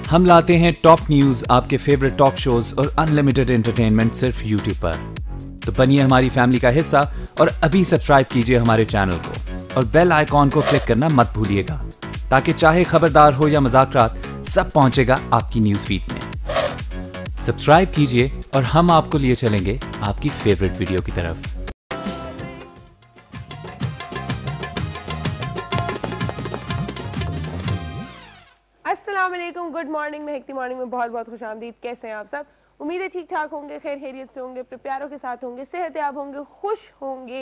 हम लाते हैं टॉप न्यूज, आपके फेवरेट टॉक शोज और अनलिमिटेड एंटरटेनमेंट सिर्फ यूट्यूब पर। तो बनिए हमारी फैमिली का हिस्सा और अभी सब्सक्राइब कीजिए हमारे चैनल को और बेल आइकॉन को क्लिक करना मत भूलिएगा, ताकि चाहे खबरदार हो या मजाकरात, सब पहुंचेगा आपकी न्यूज फीड में। सब्सक्राइब कीजिए और हम आपको लिए चलेंगे आपकी फेवरेट वीडियो की तरफ। अस्सलाम वालेकुम, गुड मॉर्निंग। महकती मॉर्निंग में बहुत बहुत खुशामदीद। कैसे हैं आप सब? उम्मीद है ठीक ठाक होंगे, खैर खैरियत से होंगे, अपने प्यारों के साथ होंगे, सेहतयाब होंगे, खुश होंगे।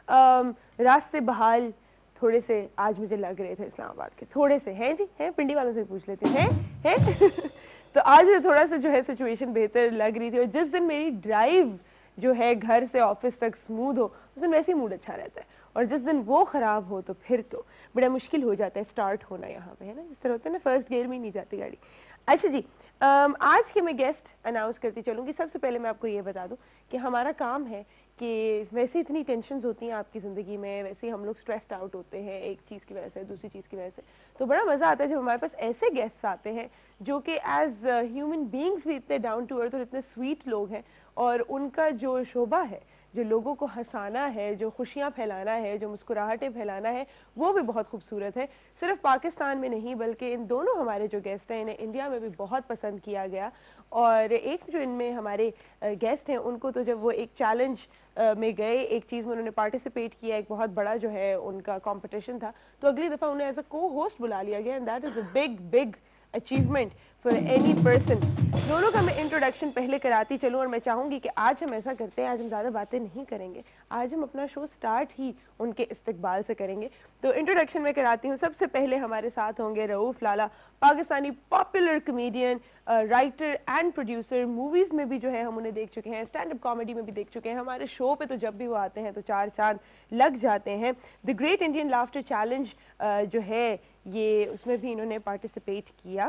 रास्ते बहाल थोड़े से आज मुझे लग रहे थे इस्लामाबाद के, थोड़े से हैं जी, हैं। पिंडी वालों से पूछ लेती हैं, हैं। तो आज मुझे थोड़ा सा जो है सिचुएशन बेहतर लग रही थी। और जिस दिन मेरी ड्राइव जो है घर से ऑफिस तक स्मूथ हो, उस दिन वैसे ही मूड अच्छा रहता है। और जिस दिन वो ख़राब हो तो फिर तो बड़ा मुश्किल हो जाता है स्टार्ट होना यहाँ पे, है ना। जिस तरह होता है ना, फर्स्ट गियर में ही नहीं जाती गाड़ी। अच्छा जी, आज के मैं गेस्ट अनाउंस करती चलूँगी। सबसे पहले मैं आपको ये बता दूँ कि हमारा काम है कि वैसे इतनी टेंशन्स होती हैं आपकी ज़िंदगी में, वैसे ही हम लोग स्ट्रेस्ड आउट होते हैं एक चीज़ की वजह से, दूसरी चीज़ की वजह से। तो बड़ा मज़ा आता है जब हमारे पास ऐसे गेस्ट्स आते हैं जो कि एज ह्यूमन बींग्स भी इतने डाउन टू अर्थ और इतने स्वीट लोग हैं। और उनका जो शोबा है, जो लोगों को हंसाना है, जो खुशियाँ फैलाना है, जो मुस्कुराहटें फैलाना है, वो भी बहुत खूबसूरत है। सिर्फ पाकिस्तान में नहीं बल्कि इन दोनों हमारे जो गेस्ट हैं इन्हें इंडिया में भी बहुत पसंद किया गया। और एक जो इनमें हमारे गेस्ट हैं उनको तो जब वो एक चैलेंज में गए, एक चीज़ में उन्होंने पार्टिसिपेट किया, एक बहुत बड़ा जो है उनका कॉम्पिटिशन था, तो अगली दफ़ा उन्हें एज अ को होस्ट बुला लिया गया। And that is a big big achievement for any person. दोनों का मैं इंट्रोडक्शन पहले कराती चलूँ और मैं चाहूँगी कि आज हम ऐसा करते हैं, आज हम ज़्यादा बातें नहीं करेंगे, आज हम अपना शो स्टार्ट ही उनके इस्तकबाल से करेंगे। तो इंट्रोडक्शन में कराती हूँ। सबसे पहले हमारे साथ होंगे Rauf Lala, Pakistani popular comedian, writer and producer. Movies में भी जो है हम उन्हें देख चुके हैं, स्टैंड अप कॉमेडी में भी देख चुके हैं। हमारे शो पे तो जब भी वो आते हैं तो चार चांद लग जाते हैं। The great Indian laughter challenge जो है ये, उसमें भी इन्होंने पार्टिसिपेट किया।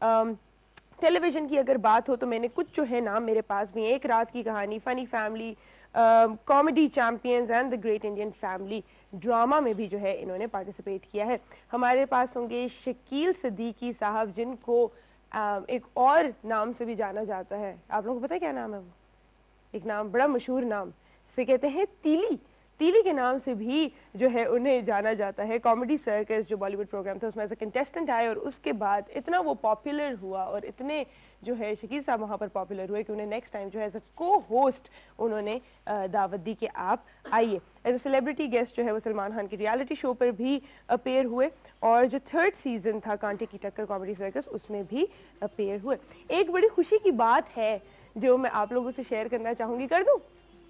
टेलीविज़न की अगर बात हो तो मैंने कुछ जो है नाम मेरे पास भी, एक रात की कहानी, funny family, comedy champions and the great Indian family. Drama में भी जो है इन्होंने पार्टिसिपेट किया है। हमारे पास होंगे शकील सिद्दीकी साहब, जिनको एक और नाम से भी जाना जाता है। आप लोगों को पता है क्या नाम है वो? एक नाम, बड़ा मशहूर नाम से कहते हैं तीली। तीली के नाम से भी जो है उन्हें जाना जाता है। कॉमेडी सर्कस जो बॉलीवुड प्रोग्राम था उसमें एज अ कंटेस्टेंट आए और उसके बाद इतना वो पॉपुलर हुआ और इतने जो है शकील साहब वहाँ पर पॉपुलर हुए कि उन्हें नेक्स्ट टाइम जो है एज अ को होस्ट उन्होंने दावत दी कि आप आइए। एज अ सेलिब्रिटी गेस्ट जो है वो सलमान खान की रियलिटी शो पर भी अपेयर हुए और जो 3rd सीज़न था कांटे की टक्कर कॉमेडी सर्कस, उसमें भी अपेयर हुए। एक बड़ी खुशी की बात है जो मैं आप लोगों से शेयर करना चाहूँगी। कर दूँ?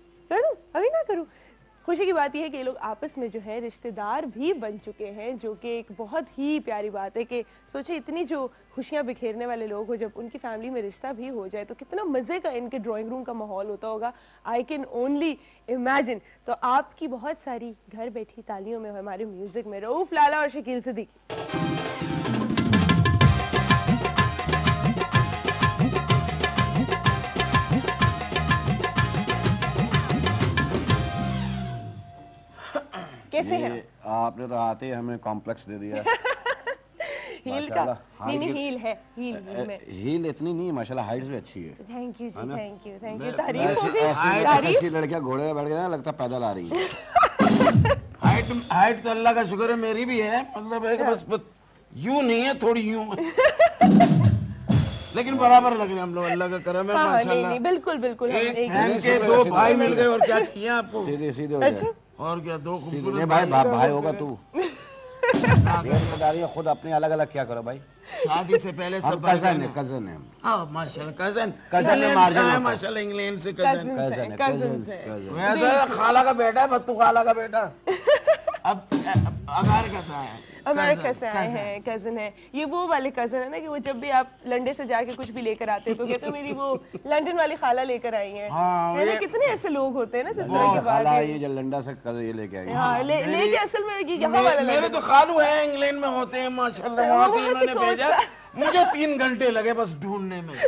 अभी ना करूँ? खुशी की बात यह है कि ये लोग आपस में जो है रिश्तेदार भी बन चुके हैं, जो कि एक बहुत ही प्यारी बात है। कि सोचे इतनी जो खुशियाँ बिखेरने वाले लोग हो, जब उनकी फैमिली में रिश्ता भी हो जाए तो कितना मज़े का इनके ड्राइंग रूम का माहौल होता होगा। I can only imagine. तो आपकी बहुत सारी घर बैठी तालियों में हमारे म्यूज़िक में रऊफ लाला और शकील सिद्दीकी। कैसे हैं आपने तो आते ही हमें कॉम्प्लेक्स दे दिया। हील का नहीं हील है, हील इतनी नहीं, माशाल्लाह हाइट भी अच्छी है। Thank you ji, thank you. तारीफ हो गई। ऐसी लड़कियां घोड़े पे बैठ गए ना, लगता पैदल आ रही है। हाइट तो अल्लाह का शुक्र है मेरी भी है, मतलब है कि बस यूं नहीं है, थोड़ी यूं लेकिन बराबर लग रहे हैं हम लोग, अल्लाह का करम है माशाल्लाह। नहीं, बिल्कुल बिल्कुल। एक बहन के दो भाई मिल गए और क्या चाहिए आपको? सीधे सीधे हो गए। और क्या, दो खूबसूरत भाई होगा तू। जिम्मेदारी खुद अपनी अलग अलग क्या करो भाई। शादी से पहले सब कजन है। हाँ माशाल्लाह, कजन माशाल्लाह, इंग्लैंड से कजन वैसा खाला का बेटा है, भत्तू खाला का बेटा। अब अमेरिका से आए हैं, अमेरिका से आए हैं, कजन है। ये वो वाले कजन है ना कि वो जब भी आप लंदन से जाके कुछ भी लेकर आते हैं तो कहते मेरी वो लंदन वाली खाला लेकर आई है। हाँ, है ना, कितने ऐसे लोग होते हैं ना जिस तरह की बात है। ये लंदन से ये लेके आई। हाँ, लेके असल में यहाँ वाला मेरे तो खालू है इंग्लैंड में होते हैं माशाल्लाह, वहाँ से इन्होंने भेजा। मुझे 3 घंटे लगे बस ढूंढने में।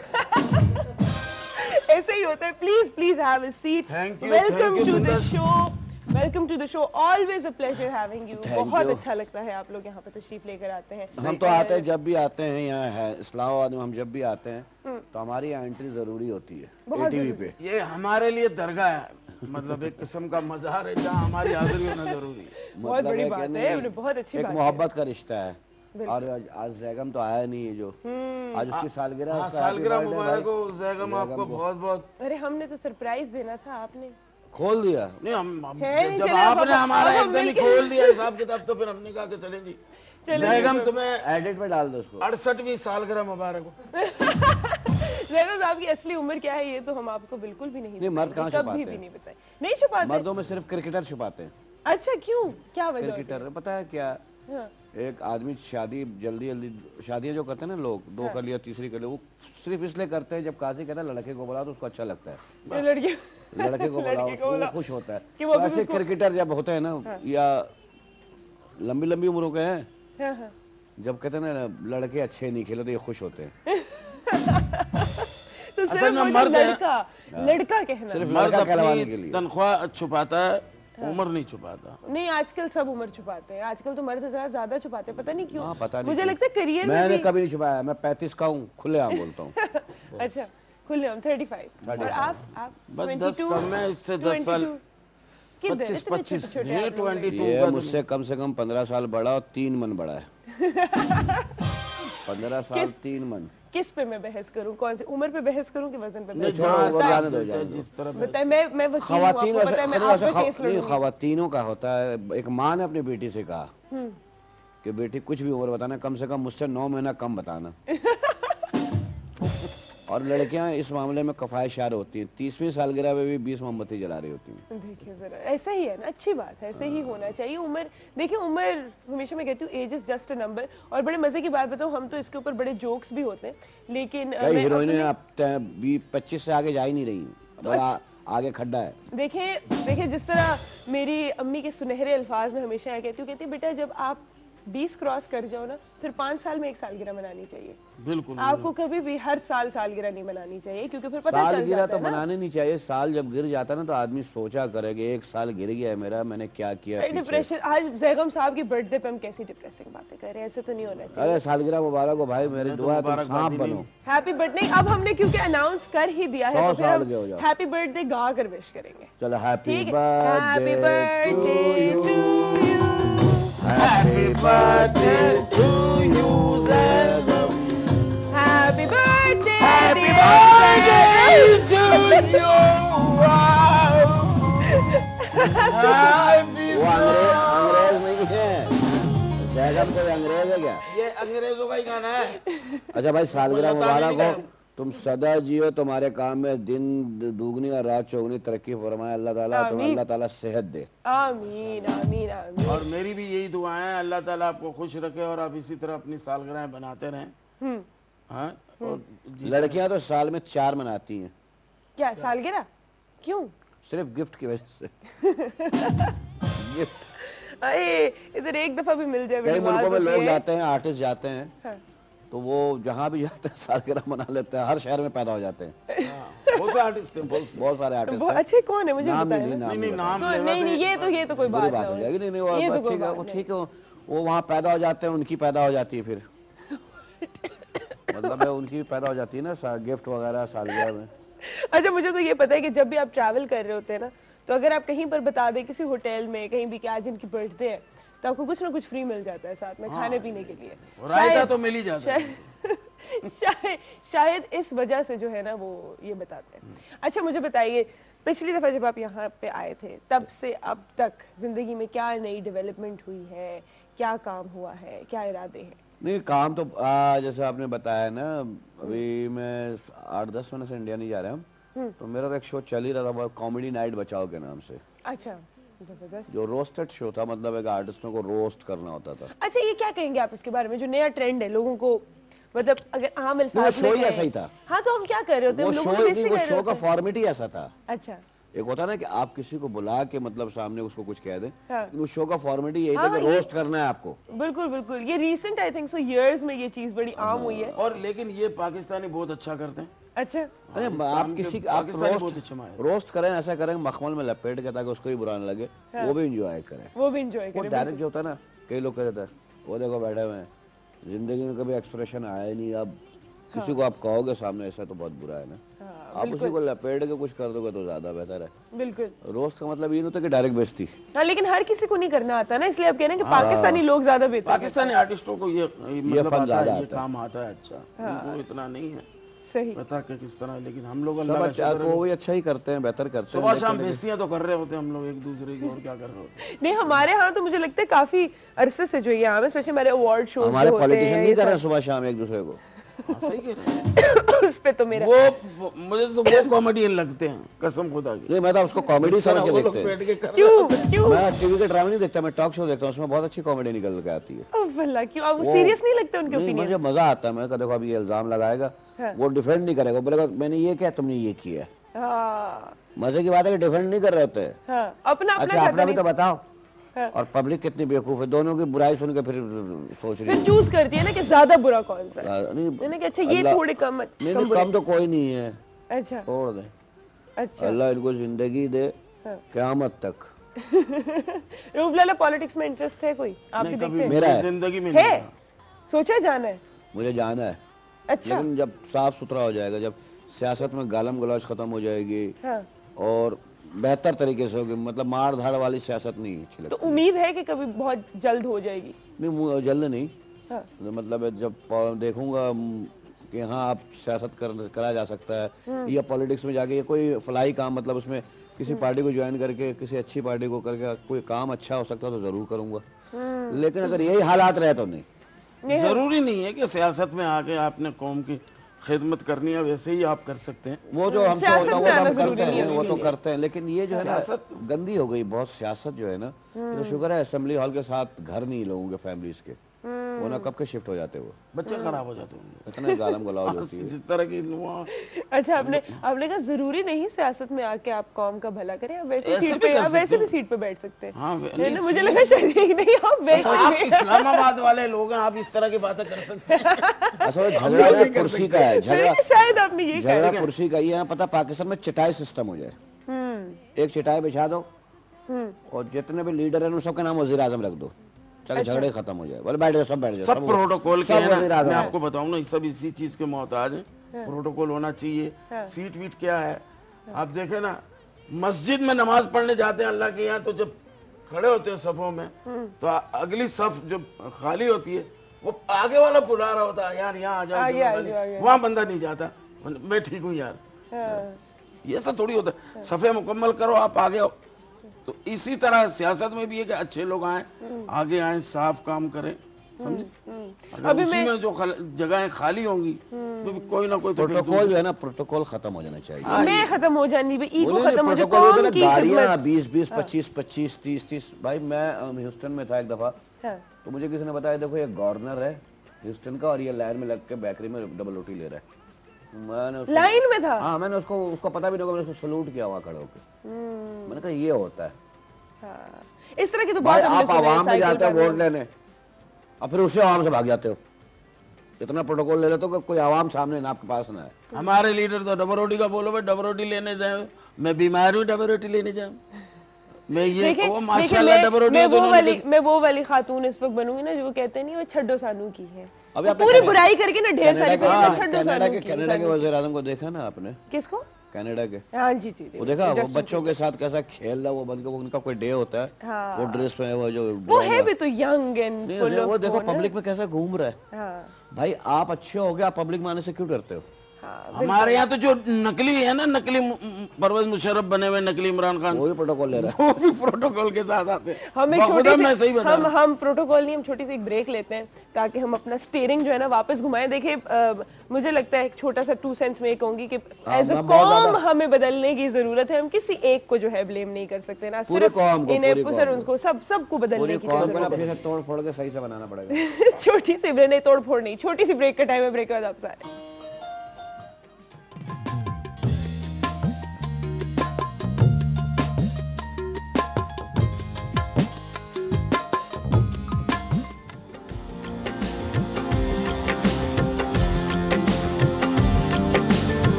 ऐसे ही होता है। Please please have a seat. Welcome to the show. Welcome to the show, always a pleasure having you. Thank बहुत you. अच्छा लगता है आप लोग यहाँ पे तशरीफ लेकर आते हैं। हम तो आते हैं, जब भी आते हैं यहाँ है इस्लामाबाद में, हम जब भी आते हैं तो हमारी यहाँ एंट्री जरूरी होती है एटीवी पे। ये हमारे लिए दरगाह है, मतलब एक किस्म का मज़ार है जहाँ हमारी हाजिरी होना जरूरी है। बहुत बड़ी बात कहने है, बहुत अच्छी एक बात है। मोहब्बत का रिश्ता है। और आज जैगम तो आया नहीं है, जो आज उसकी सालगिरह। हाँ, सालगिरह मुबारक हो जैगम, आपको बहुत बहुत। अरे हमने तो सरप्राइज देना था, आपने खोल दिया। नहीं हम है नहीं, जब चले आपने अब हमारा हम एकदम ही मिलके- खोल दिया हिसाब किताब, तो फिर हमने कहा कि चलें जी जैगम तुम्हें एडिट में डाल दो उसको। 68वीं सालगिरह मुबारक हो। ज़ैनब साहब की असली उम्र क्या है ये तो हम आपको बिल्कुल भी नहीं नहीं, मर्द बताएंगे, कहाँ कभी छुपाते भी हैं? नहीं बताए, नहीं छुपाते। मर्दों में सिर्फ क्रिकेटर छुपाते हैं। अच्छा क्यों, क्या वजह होती क्रिकेटर पता है क्या, है? हाँ। एक आदमी शादी जल्दी जल्दी शादियां जो करते हैं ना लोग, दो कर लिया तीसरी कर लिया, वो सिर्फ इसलिए करते हैं जब काजी कहता है लड़के को बुलाओ तो उसको अच्छा लगता है, ये लड़के लड़के को बुलाओ लड़के को वो बुलाओ। खुश होता है। कि वो तो भी ऐसे उसको- क्रिकेटर जब होते हैं ना या लंबी लंबी उम्रों के हैं, हाँ, हाँ। जब कहते हैं ना लड़के अच्छे नहीं खेले तो ये खुश होते हैं। तो असल सिर्फ में वो जो मर्द है- लड़का कहना। सिर्फ मर्द लड़का कहलवाने के अपनी लिए। तनख्वाह छुपाता है, उम्र नहीं छुपाता। नहीं आजकल सब उम्र छुपाते हैं, आजकल तो मर्द जरा ज्यादा छुपाते हैं, पता नहीं क्यों। हाँ, पता नहीं मुझे क्यों। लगता है करियर में मैंने भी। कभी नहीं छुपाया, मैं 35 का हूँ, खुले आम बोलता हूँ। अच्छा खुले हम 35 और आप बस 10 कम है, इससे 10 साल 25 ये मुझसे कम से कम 15 साल बड़ा और 3 मन बड़ा है। 15 साल 3 मन। किस पे मैं बहस करूं, कौन सी उम्र पे बहस करूं कि वजन पे बहस छोड़ो, वो जाने दो, जाने दो। जिस तरह बताए। मैं वकील हूं, खवातीन आपको पता है, मैं आप पे केस नहीं, लड़ूंगी। खवातीनों का होता है, एक माँ ने अपनी बेटी से कहा कि बेटी कुछ भी उम्र बताना, कम से कम मुझसे 9 महीना कम बताना। और लड़कियां इस मामले में कफायशार होती हैं, 30वीं सालगिरह में भी 20 मोमबत्ती जला रही होती हैं। देखिए जरा, ऐसा ही है ना, अच्छी बात है, ऐसे ही होना चाहिए। उम्र देखिए, उम्र हमेशा मैं कहती हूँ age is just a number. और बड़े मजे की बात बताऊँ, हम तो इसके ऊपर बड़े जोक्स भी होते हैं, लेकिन कई हीरोइनें अब 25 से आगे जा ही नहीं रही, आगे खड्डा है। देखिए जिस तरह मेरी अम्मी के सुनहरे अल्फाज में हमेशा कहती बेटा जब आप 20 क्रॉस कर जाओ ना, फिर 5 साल में एक सालगिरह मनानी चाहिए। बिल्कुल आपको कभी भी हर साल सालगिरह नहीं मनानी चाहिए, क्योंकि फिर पता चल सालगिरह जाता तो है ना। मनाने नहीं चाहिए। साल जब गिर जाता ना तो आदमी सोचा करे कि एक साल गिर गया है मेरा, मैंने क्या किया पीछे। डिप्रेशन, आज जैगम साहब की बर्थडे पे हम कैसी डिप्रेसिंग बातें कर रहे हैं, ऐसे तो नहीं होना चाहिए। अरे सालगिरह मुबारक हो भाई, मेरी दुआ है तुम सांप बनो। Happy birthday. अब हमने क्योंकि अनाउंस कर ही दिया है, 100 तो फिर साल के हो हम जाओ। हैप्पी बर्थडे गा कर विश करेंगे। चलो हैप्पी ठीक है, happy birthday birthday to you, happy birthday to you Zaigham, happy birthday, happy birthday to you. वो अंग्रेज नहीं है, जैगम कोई अंग्रेज है क्या? ये अंग्रेजों का ही गाना है। अच्छा भाई, सालगिरह बताने मुबारक नहीं हो, तुम सदा जियो, तुम्हारे काम में दिन दुगनी और रात चौगनी तरक्की फरमाए अल्लाह ताला, तुम्हें अल्लाह ताला सेहत दे। आमीन आमीन आमीन। और मेरी भी यही दुआएं हैं, अल्लाह ताला आपको खुश रखे और आप इसी तरह अपनी सालगिरह बनाते रहें। हाँ, और लड़कियां तो साल में 4 मनाती हैं, क्या सालगिरह? क्यों? सिर्फ गिफ्ट की वजह से। गिफ्ट अरे इधर एक दफा भी मिल जाए कई मेरी बात मुल्कों में होती लोग है। जाते हैं, आर्टिस्ट जाते हैं, हाँ। तो वो जहाँ भी जाते हैं सालगिरह मना लेते हैं, हर शहर में पैदा हो जाते हैं। बहुत से आर्टिस्ट हैं, बहुत सारे आर्टिस्ट बहुत हैं। अच्छे कौन है मुझे नाम बताया नहीं, ना। नाम नहीं नहीं नाम तो लेवा नहीं नहीं, ये तो कोई बुरी बात बात ना हो जाएगी। नहीं नहीं, ये वो तो कोई ठीक है, बात वो नहीं। ठीक है, वो वहाँ पैदा हो जाते हैं, उनकी पैदा हो जाती है फिर। मतलब है उनकी भी पैदा हो जाती है ना गिफ्ट वगैरह सालगिरह में। अच्छा मुझे तो ये पता है कि जब भी आप ट्रैवल कर रहे होते हैं ना, तो अगर आप कहीं पर बता दें किसी होटल में कहीं भी कि आज इनकी बर्थडे है, तो आपको कुछ ना कुछ फ्री मिल जाता है साथ में खाने पीने के लिए। रायता तो मिल ही जाता है। शायद इस वजह से जो है ना वो ये बताते हैं। अच्छा मुझे बताइए, पिछली दफ़ा जब आप यहाँ पे आए थे तब से अब तक ज़िंदगी में क्या नई डेवलपमेंट हुई है, क्या काम हुआ है, क्या इरादे हैं? नहीं काम तो जैसे आपने बताया ना, अभी मैं 8-10 महीने से इंडिया नहीं जा रहा हूँ, तो मेरा तो एक शो चल ही रहा था कॉमेडी नाइट बचाओ के नाम से, अच्छा जबरदस्त। जो रोस्टेड शो था, मतलब एक आर्टिस्टों को रोस्ट करना होता था। अच्छा ये क्या कहेंगे आप इसके बारे में, जो नया ट्रेंड है लोगों को, मतलब अगर आम वो अल्फाज शो में ही कहें- ऐसा ही था। हाँ तो हम क्या कर रहे होते हैं, वो हम शो लोगों को नहीं, इससे वो कर रहे शो का होते हैं। फॉर्मेट ही ऐसा था अच्छा एक होता है ना कि आप किसी को बुला के मतलब सामने उसको कुछ कह दें, हाँ। लेकिन उस शो का फॉर्मेट ही यही था कि रोस्ट करना है आपको। बिल्कुल बिल्कुल, ये recent I think so years में ये चीज बड़ी आम हुई है। और लेकिन ये पाकिस्तानी बहुत अच्छा करते हैं। अच्छा, अरे आप किसी आप रोस्ट करें, ऐसा करें मखमल में लपेट के ताकि उसको ही बुरा न लगे, वो भी इंजॉय करें। वो भी इंजॉय वो करें। डायरेक्ट जो होता है ना, कई लोग कहते हैं वो देखो बैठे हुए हैं, जिंदगी में कभी एक्सप्रेशन आया ही नहीं, अब किसी को आप कहोगे सामने ऐसा तो बहुत बुरा है ना। आप उसी को लपेट के कुछ कर दोगे तो ज्यादा बेहतर है। बिल्कुल, रोस्ट का मतलब ये नहीं होता कि डायरेक्ट बेइज्जती। हाँ, लेकिन हर किसी को नहीं करना आता ना, इसलिए आप कह रहे हैं कि पाकिस्तानी लोग ज्यादा बेहतर हैं। पाकिस्तानी आर्टिस्टों को ये मतलब आता है, ये काम आता है। अच्छा, उनको इतना नहीं है सही पता कि किस तरह, लेकिन हम लोग सब अच्छा तो वो अच्छा ही करते हैं, बेहतर करते हैं। सुबह शाम बेइज्जतियां तो कर रहे होते हैं हम लोग एक दूसरे की, और क्या कर रहे होते हैं। नहीं, हमारे यहाँ तो मुझे लगता है काफी अरसे से जो ये आम है, स्पेशली हमारे अवार्ड शोज हमारे पॉलिटिशियन नहीं कर रहे सुबह शाम एक दूसरे को। सही कह रहे हैं। उस पे तो मेरा वो मुझे तो वो कॉमेडियन लगते हैं, कसम खुदा की। नहीं, मैं तो उसको कॉमेडी समझ के देखते हैं। क्यों क्यों मैं टीवी का ड्रामा नहीं देखता, मैं टॉक शो देखता हूँ, उसमें बहुत अच्छी कॉमेडी निकल के आती है। भला क्यों आप सीरियस नहीं लगते उनके नहीं, ओपिनियन? मुझे मजा आता है। मैं देखो अभी ये इल्जाम लगाएगा, वो डिफेंड नहीं करेगा, बोलेगा मैंने ये किया तुमने ये किया। हाँ मजे की बात है कि डिफेंड नहीं कर रहे होते। हाँ, अपना अच्छा, अपना अपना भी तो बताओ। हाँ। और पब्लिक कितनी बेवकूफ है, दोनों की बुराई सुन के फिर सोच रही फिर है चूज करती है ना कि ज्यादा बुरा कौन सा है। नहीं, कि अच्छा ये अल्लाह- थोड़े कम नहीं, कम कम तो कोई नहीं है, अच्छा छोड़ दे। अच्छा। अल्लाह इनको जिंदगी दे क़यामत तक। रूप लाला, पॉलिटिक्स में इंटरेस्ट है कोई आपकी? देखते हैं मेरा है, जिंदगी में है, सोचा जाना है। मुझे जाना है, अच्छा, लेकिन जब साफ सुथरा हो जाएगा, जब सियासत में गालम गलौज खत्म हो जाएगी हाँ। और बेहतर तरीके से होगी, मतलब मार धाड़ वाली सियासत नहीं अच्छी तो लगती। उम्मीद है कि कभी बहुत जल्द हो जाएगी। नहीं, जल्द नहीं, हाँ। मतलब जब देखूंगा कि हाँ आप सियासत करा जा सकता है, या पॉलिटिक्स में जाके, या कोई फलाई काम, मतलब उसमें किसी पार्टी को ज्वाइन करके, किसी अच्छी पार्टी को करके कोई काम अच्छा हो सकता है तो जरूर करूंगा। लेकिन अगर यही हालात रहे तो नहीं। जरूरी नहीं है कि सियासत में आके आपने कौम की खिदमत करनी है, वैसे ही आप कर सकते हैं। वो जो हमसे सियासत होता है में वो आना हम करते जरूरी हैं, नहीं वो है तो उसके लिए। करते हैं, लेकिन ये जो है ना गंदी हो गई बहुत सियासत जो है ना। ये तो शुक्र है असेंबली हॉल के साथ घर नहीं लोगों के फैमिलीज के, वो ना कब के शिफ्ट हो जाते, वो बच्चे खराब हो जाते हैं इतने गालम गलौज होती है। जिस तरह की अच्छा, आपने कहा जरूरी नहीं सियासत में आके आप कौम का भला करें, आप वैसे ऐसे सीट भी पे, कर आप वैसे सकते भी हो। सीट पे बैठ सकते हैं। हाँ, नहीं, मुझे लगा शायद नहीं, आप वैसे आप भी। इस्लामाबाद वाले लोग हैं, आप इस तरह की बातें कर सकते हैं। असल में झगड़ा ना कुर्सी का है, झगड़ा शायद आपने यही कहा। झगड़ा कुर्सी का। ये है पता, पाकिस्तान में चटाई सिस्टम हो जाए, एक चटाई बिछा दो और जितने भी लीडर हैं उन सबके नाम वजीर आजम रख दो, चलो झगड़े खत्म हो जाए, बोले बैठ जाओ, सब बैठ जाओ, सब प्रोटोकॉल के सब हैं ना, वज़ीर आज़म मैं हैं। आपको बताऊं ना, सब इसी चीज के मोहताज हैं। प्रोटोकॉल होना चाहिए। सीट वीट क्या है, आप देखे ना, मस्जिद में नमाज पढ़ने जाते हैं अल्लाह के यहाँ, तो जब खड़े होते हैं सफों में, तो अगली सफ जो खाली होती है, वो आगे वाला बुला रहा होता है, यार यहाँ आ जाओ, वहाँ बंदा नहीं जाता, मैं ठीक हूँ यार। ये सब थोड़ी होता है, सफे मुकम्मल करो, आप आगे आओ। तो इसी तरह सियासत में भी है कि अच्छे लोग आए, आगे आए, साफ काम करें, समझे। अगर उसी में जो जगहें खाली होंगी तो कोई ना कोई तो प्रोटोकॉल जो है ना, प्रोटोकॉल खत्म हो जाना चाहिए। मैं खत्म हो जानी, ईगो बोले खत्म हो जाए, प्रोटोकॉल कौम की गाड़ियाँ खिदमत। 20-20, 25-25, 30-30। भाई मैं ह्यूस्टन में था एक दफा, हाँ। तो मुझे किसी ने बताया देखो ये गवर्नर है ह्यूस्टन का और ये लाइन में लग के बेकरी में डबल रोटी ले रहा है। मैंने उसको, लाइन में था? हाँ, मैंने उसको पता भी नहीं होगा, मैंने उसको सलूट किया वहाँ खड़े होकर। मैंने कहा ये होता है। हाँ। इस तरह की तो भाई बहुत हमने आप सुना है, आवाम में साइकिल जाते हो पर वोट लेने और फिर उसी आवाम से भाग जाते हो, इतना प्रोटोकॉल ले लेते हो कि कोई आवाम सामने ना आपके पास ना है। हमारे लीडर तो डबल रोटी का बोलो, भाई डबल रोटी लेने जाए, मैं बीमार हूँ, डबल रोटी लेने जाऊँ, मैं ये वो माशाल्लाह डबल रोटी मैं वो वाली खातून इस वक्त बनूंगी ना जो वो कहते नहीं, वो छड्डो सानू की है, अभी वो आपने पूरी बुराई करके ना ढेर सारी छड्डो कनाडा सानू के की। कनाडा के वज़ीर आज़म को देखा ना आपने? किसको? कनाडा के। हाँ जी जी, वो देखा वो बच्चों के साथ कैसा खेल रहा, वो बन के, वो उनका कोई डे होता है, हाँ। वो ड्रेस में वो जो वो है भी तो यंग एंड फुल ऑफ, वो देखो पब्लिक में कैसा घूम रहा है। हाँ भाई आप अच्छे हो गए, आप पब्लिक में आने से क्यों डरते हो? हाँ। हमारे यहाँ तो जो नकली है ना, नकली परवेज मुशर्रफ बने हुए, नकली इमरान खान, वो भी प्रोटोकॉल ले रहा है। वो भी प्रोटोकॉल के साथ आते हैं। हम एक बाखुदा मैं सही छोटी बता रहा हूँ। हम प्रोटोकॉल नहीं, हम छोटी सी एक ब्रेक लेते हैं ताकि हम अपना स्टीयरिंग जो है ना वापस घुमाएं। देखिए मुझे लगता है एक छोटा सा 2 सेंस में कहूंगी कि एज अ कॉम हमें बदलने की जरूरत है। हम किसी एक को जो है ब्लेम नहीं कर सकते ना, सिर्फ इन्हें सर उनको सबको बदलने की जरूरत है। तोड़ फोड़ के सही से बनाना पड़ेगा। छोटी सी ब्रेक नहीं, तोड़ फोड़ नहीं, छोटी सी ब्रेक का टाइम है, ब्रेक के बाद आपसे आए।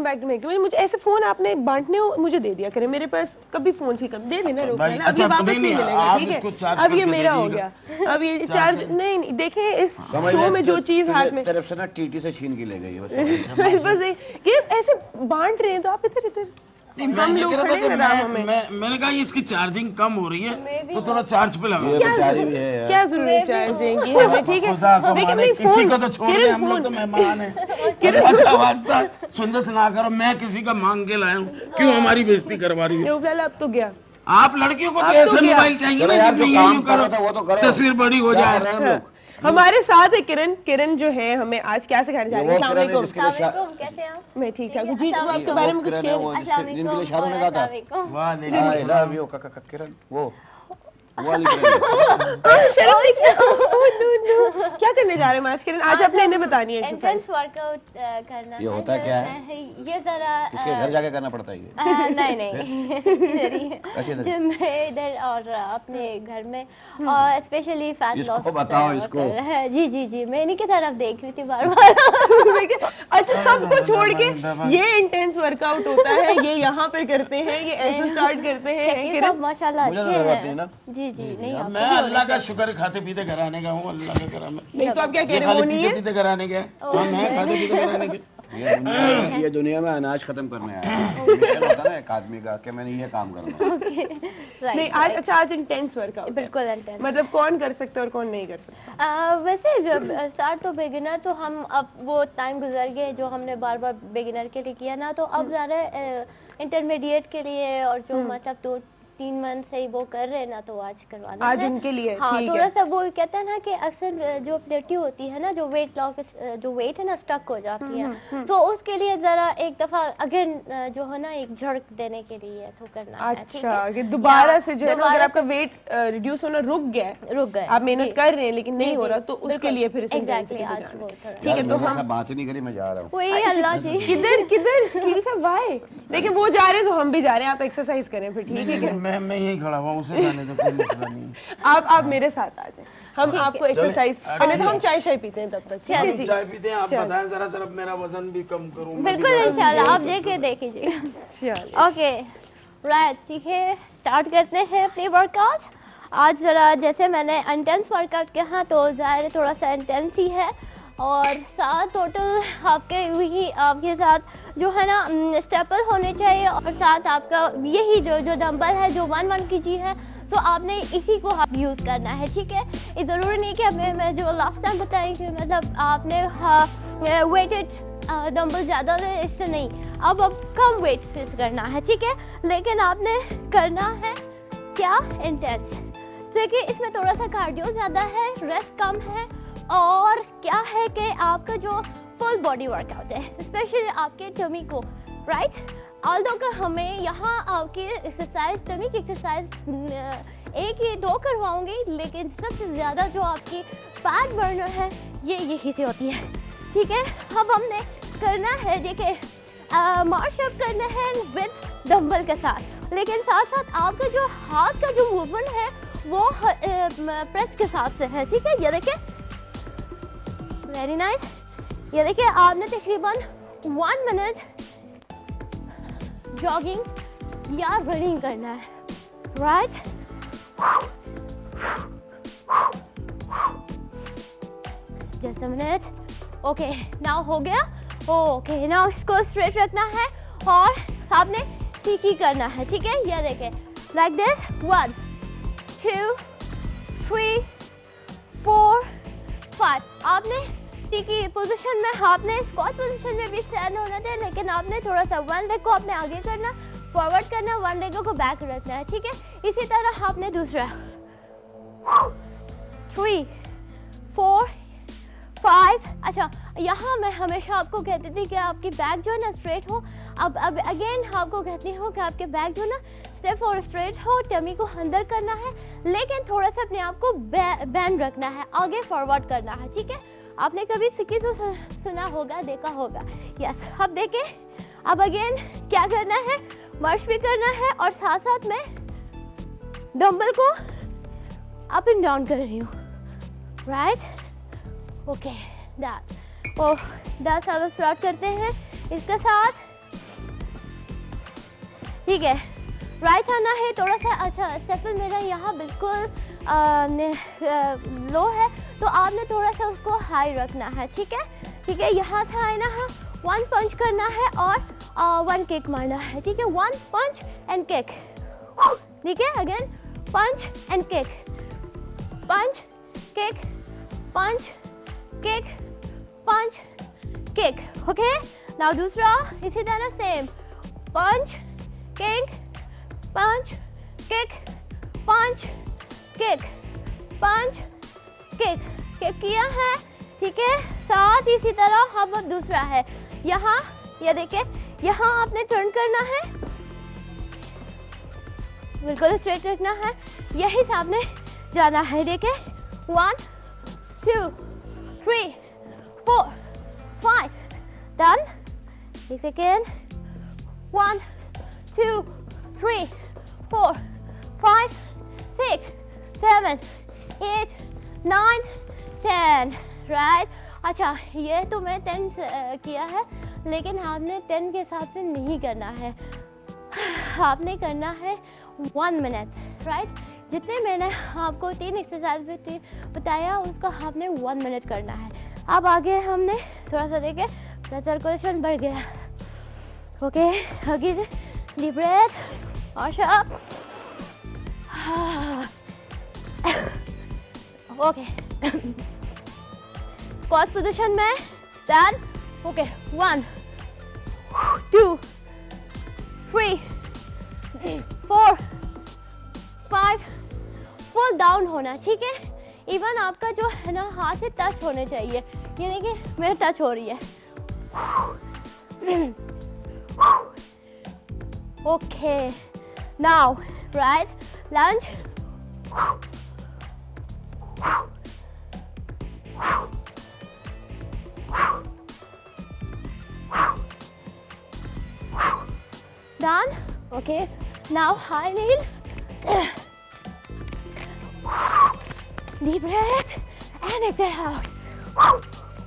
Back to me. मुझे ऐसे फोन आपने बांटने हो मुझे दे दिया करें, मेरे पास कभी फोन की कम दे देना, रोक लेना, अब ये वापस नहीं मिलेगा, ठीक है? अब ये मेरा हो गया, अब ये चार्ज नहीं देखें इस शो में जो चीज हाथ में तरफ से ना टीटी से छीन के ले गई है बस ये ऐसे बांट रहे हैं तो आप इधर इधर हम लोग खड़े हैं राह में। मैंने कहा इसकी चार्जिंग कम हो रही है तो थोड़ा चार्ज पे लगा। क्या जरूरत है चार्जिंग की हमें, ठीक है? लेकिन नहीं किसी को तो छोड़ दे, हम लोग तो मेहमान हैं। अच्छा वास्ता सुंदर से ना करो, मैं किसी का मांग के लाया हूँ, क्यों हमारी बेइज्जती करवा रही है? अब तो गया, आप लड़कियों को तो ऐसे मोबाइल चाहिए ना जिसमें यूं करो तस्वीर बड़ी हो जाए। हमारे साथ है किरण। किरण जो है हमें आज क्या सिखाने जा रही है? अस्सलाम वालेकुम। कैसे हैं आप? मैं ठीक ठाक हूँ जी। वो आपके बारे में कुछ कह जिनके लिए शाहरुख ने कहा था आई लव यू किरण, वो वाली क्या करने जा रहे हैं आज किरण? आज आपने इन्हें बतानी है एक्सरसाइज वर्कआउट करना। ये होता क्या है? ये जरा किसके घर जाके करना पड़ता है ये? नहीं जिम में इधर और अपने घर में, और स्पेशली फैट लॉस। इसको बताओ इसको। जी मैं इन्हीं की तरफ देख रही थी बार-बार। अच्छा सबको छोड़ के ये इंटेंस वर्कआउट होता है, ये यहाँ पे करते हैं, ये ऐसे स्टार्ट करते हैं। माशाल्लाह अच्छे हैं। जी नहीं मैं अल्लाह का शुक्र खाते पीते घर आने का हूँ, अल्लाह का करम है। नहीं तो आप क्या कह रहे हो? नहीं है पीते घर आने के, मैं खाते पीते घर आने के। ये दुनिया में अनाज खत्म करने आया है। मिशन होता है ना एक आदमी का कि मैंने ये काम करना है। नहीं आज अच्छा आज इंटेंस वर्कआउट बिल्कुल इंटेंस। मतलब कौन कर सकता है और कौन नहीं कर सकता? वैसे जब स्टार्ट तो बिगिनर, तो हम अब वो टाइम गुजर गए जो हमने बार बार बिगिनर के लिए किया ना, तो अब ज़्यादा इंटरमीडिएट के लिए और जो मतलब 2-3 मंथ से ही वो कर रहे हैं ना, तो आज करवाना आज है उनके लिए। हाँ, ठीक थोड़ा है। सा वो कहते हैं ना कि अक्सर जो प्लेटी होती है ना, जो वेट लॉस जो वेट है ना स्टक हो जाती है, तो उसके लिए जरा एक दफा अगेन जो है ना एक झड़क देने के लिए तो करना है। अच्छा कि दोबारा से जो है ना अगर आपका वेट रिड्यूस होना रुक गया, आप मेहनत कर रहे हैं लेकिन नहीं हो रहा, तो उसके लिए फिर ठीक है। तो हम बात ही नहीं करी, मैं जा रहा हूँ। वही अल्लाह जी किधर शकील साहब वाई, लेकिन वो जा रहे हैं तो हम भी जा रहे हैं, आप एक्सरसाइज करें फिर, ठीक है? मैं यहीं खड़ा हुआ हूं, उसे जाने दो, कोई मसला नहीं। आप मेरे साथ आ जाए, हम आपको एक्सरसाइज पहले तो हम चाय पीते हैं तब तक। ठीक है जी, चाय पीते हैं। आप बताएं जरा तरफ मेरा वजन भी कम करूं। बिल्कुल इंशाल्लाह, आप देखिए। ओके राइट, ठीक है, स्टार्ट करते हैं अपनी वर्कआउट। आज ज़रा जैसे मैंने इंटेंस वर्कआउट कहा तो ज़ाहिर थोड़ा सा इंटेंस ही है, और साथ टोटल आपके साथ जो है ना स्टेपल होने चाहिए, और साथ आपका यही जो डंबल है जो 1 kg है, तो आपने इसी को आप यूज़ करना है, ठीक है? ये ज़रूरी नहीं कि मैं जो लास्ट टाइम बताई कि मतलब आपने वेटेड डंबल ज़्यादा लें, इससे नहीं, अब कम वेट से करना है, ठीक है? लेकिन आपने करना है क्या? इंटेंस। देखिए इसमें थोड़ा सा कार्डियो ज़्यादा है, रेस्ट कम है, और क्या है कि आपका जो फुल बॉडी वर्कआउट है, स्पेशली आपके टमी को, राइट? ऑल्दो का हमें यहाँ आपकी एक्सरसाइज, टमी की एक्सरसाइज 1 या 2 करवाऊंगी, लेकिन सबसे ज़्यादा जो आपकी फैट बर्नर है ये यही से होती है, ठीक है? अब हमने करना है, देखिए मार्श अप करना है विद डंबल के साथ, लेकिन साथ साथ आपका जो हाथ का जो मूवमेंट है वो प्रेस के साथ से है, ठीक है? ये देखिए, वेरी नाइस। ये देखिए आपने तकरीबन 1 मिनट जॉगिंग या रनिंग करना है, right? Just a minute. Okay now हो गया। ओके नाउ इसको स्ट्रेट रखना है और आपने सीकी करना है, ठीक है? ये देखिए लाइक दिस, 1 2 3 4 5। आपने की पोजीशन में, आपने स्क्वाट पोजीशन में भी स्टैंड होना था, लेकिन आपने थोड़ा सा 1 लेग को आपने आगे करना, फॉरवर्ड करना, 1 लेग को बैक रखना है, ठीक है? इसी तरह आपने दूसरा 3 4 5। अच्छा, यहाँ मैं हमेशा आपको कहती थी कि आपकी बैक जो है ना स्ट्रेट हो, अब अगेन आपको कहती हूँ कि आपके बैक जो है ना स्टेप और स्ट्रेट हो, टमी को अंदर करना है, लेकिन थोड़ा सा अपने आप को बैंड रखना है, आगे फॉरवर्ड करना है, ठीक है? आपने कभी सिक्की से सुना होगा, देखा होगा, यस। अब देखें, अब अगेन क्या करना है, मार्च भी करना है, और साथ साथ में डंबल को अप एंड डाउन कर रही हूँ, right? Okay that. Oh that's, अब स्टार्ट करते हैं इसके साथ। ठीक है, राइट आना है थोड़ा सा। अच्छा स्टेपल मेरा यहाँ बिल्कुल लो है, तो आपने थोड़ा सा उसको हाई रखना है, ठीक है। ठीक है, यहाँ से आना है, 1 पंच करना है और 1 किक मारना है, ठीक है। 1 पंच एंड किक, ठीक है। Again punch and kick, punch kick, punch kick, punch kick, okay. Now दूसरा इसी तरह same, punch kick, punch kick, punch kick, punch kick, kick किया है, ठीक है। साथ इसी तरह अब दूसरा है, यहाँ ये देखिए, यहाँ आपने टर्न करना है, बिल्कुल स्ट्रेट रखना है, यही सामने जाना है, देखिए। 1 2 3 4 5 डन। एक सेकेंड, 1 2 3 4 5 6 7 8 9 10, राइट। अच्छा ये तो मैं 10 किया है, लेकिन आपने 10 के हिसाब से नहीं करना है, आपने करना है 1 मिनट, राइट। जितने मैंने आपको 3 एक्सरसाइज बताया उसका आपने 1 मिनट करना है। अब आगे हमने थोड़ा सा देखे, ब्लड सर्कुलेशन बढ़ गया, okay. Again deep breath, push up, okay. Squat position में स्टैंड, ओके। 1 2 3 4 5, फुल डाउन होना, ठीक है। इवन आपका जो है ना हाथ से टच होने चाहिए, ये देखिए मेरा टच हो रही है, okay. Now right lunge, done, okay. Now high kneel, deep breath and exhale out,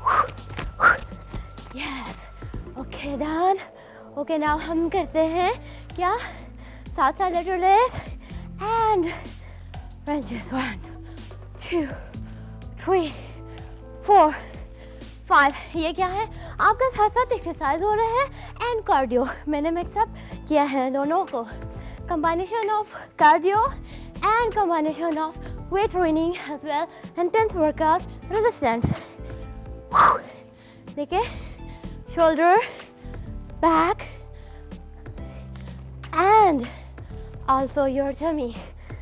yes, okay, done, okay. Now हम करते हैं क्या, साथ lateral raise and lunges, 1 2 3 4 5, ये क्या है आपका साथ साथ एक्सरसाइज हो रहे हैं एंड कार्डियो, मैंने मिक्सअप किया है दोनों को, combination of cardio and combination of weight training as well, intense workout, resistance. देखिए, shoulder, back and also your tummy.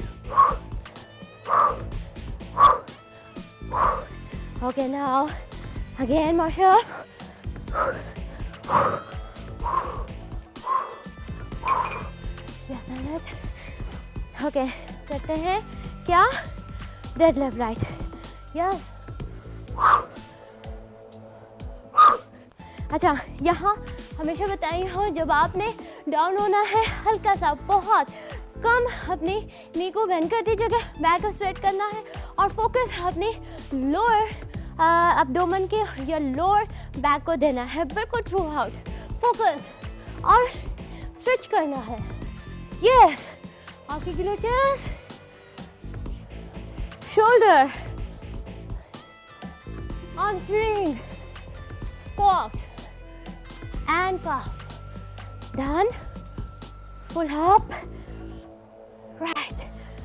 Okay, now again push up. Okay, करते हैं क्या, डेड लेफ्ट राइट, यस। अच्छा यहाँ हमेशा बताई हो, जब आपने डाउन होना है हल्का सा, बहुत कम अपनी नी को बेंड कर दीजिएगा, बैक को स्ट्रेट करना है और फोकस अपनी लोअर एब्डोमेन के या लोअर बैक को देना है, बिल्कुल थ्रू आउट फोकस और स्ट्रेच करना है, यस। आपकी glutes, shoulder, hamstring, squat and calf. Done. Pull up. Right.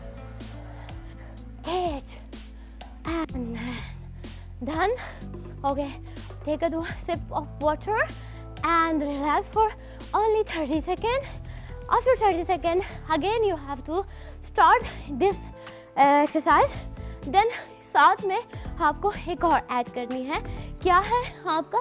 Eight. And done. Okay. Take a sip of water and relax for only 30 seconds. After 30 seconds, again you have to start this exercise. Then साथ में आपको एक और add करनी है, क्या है आपका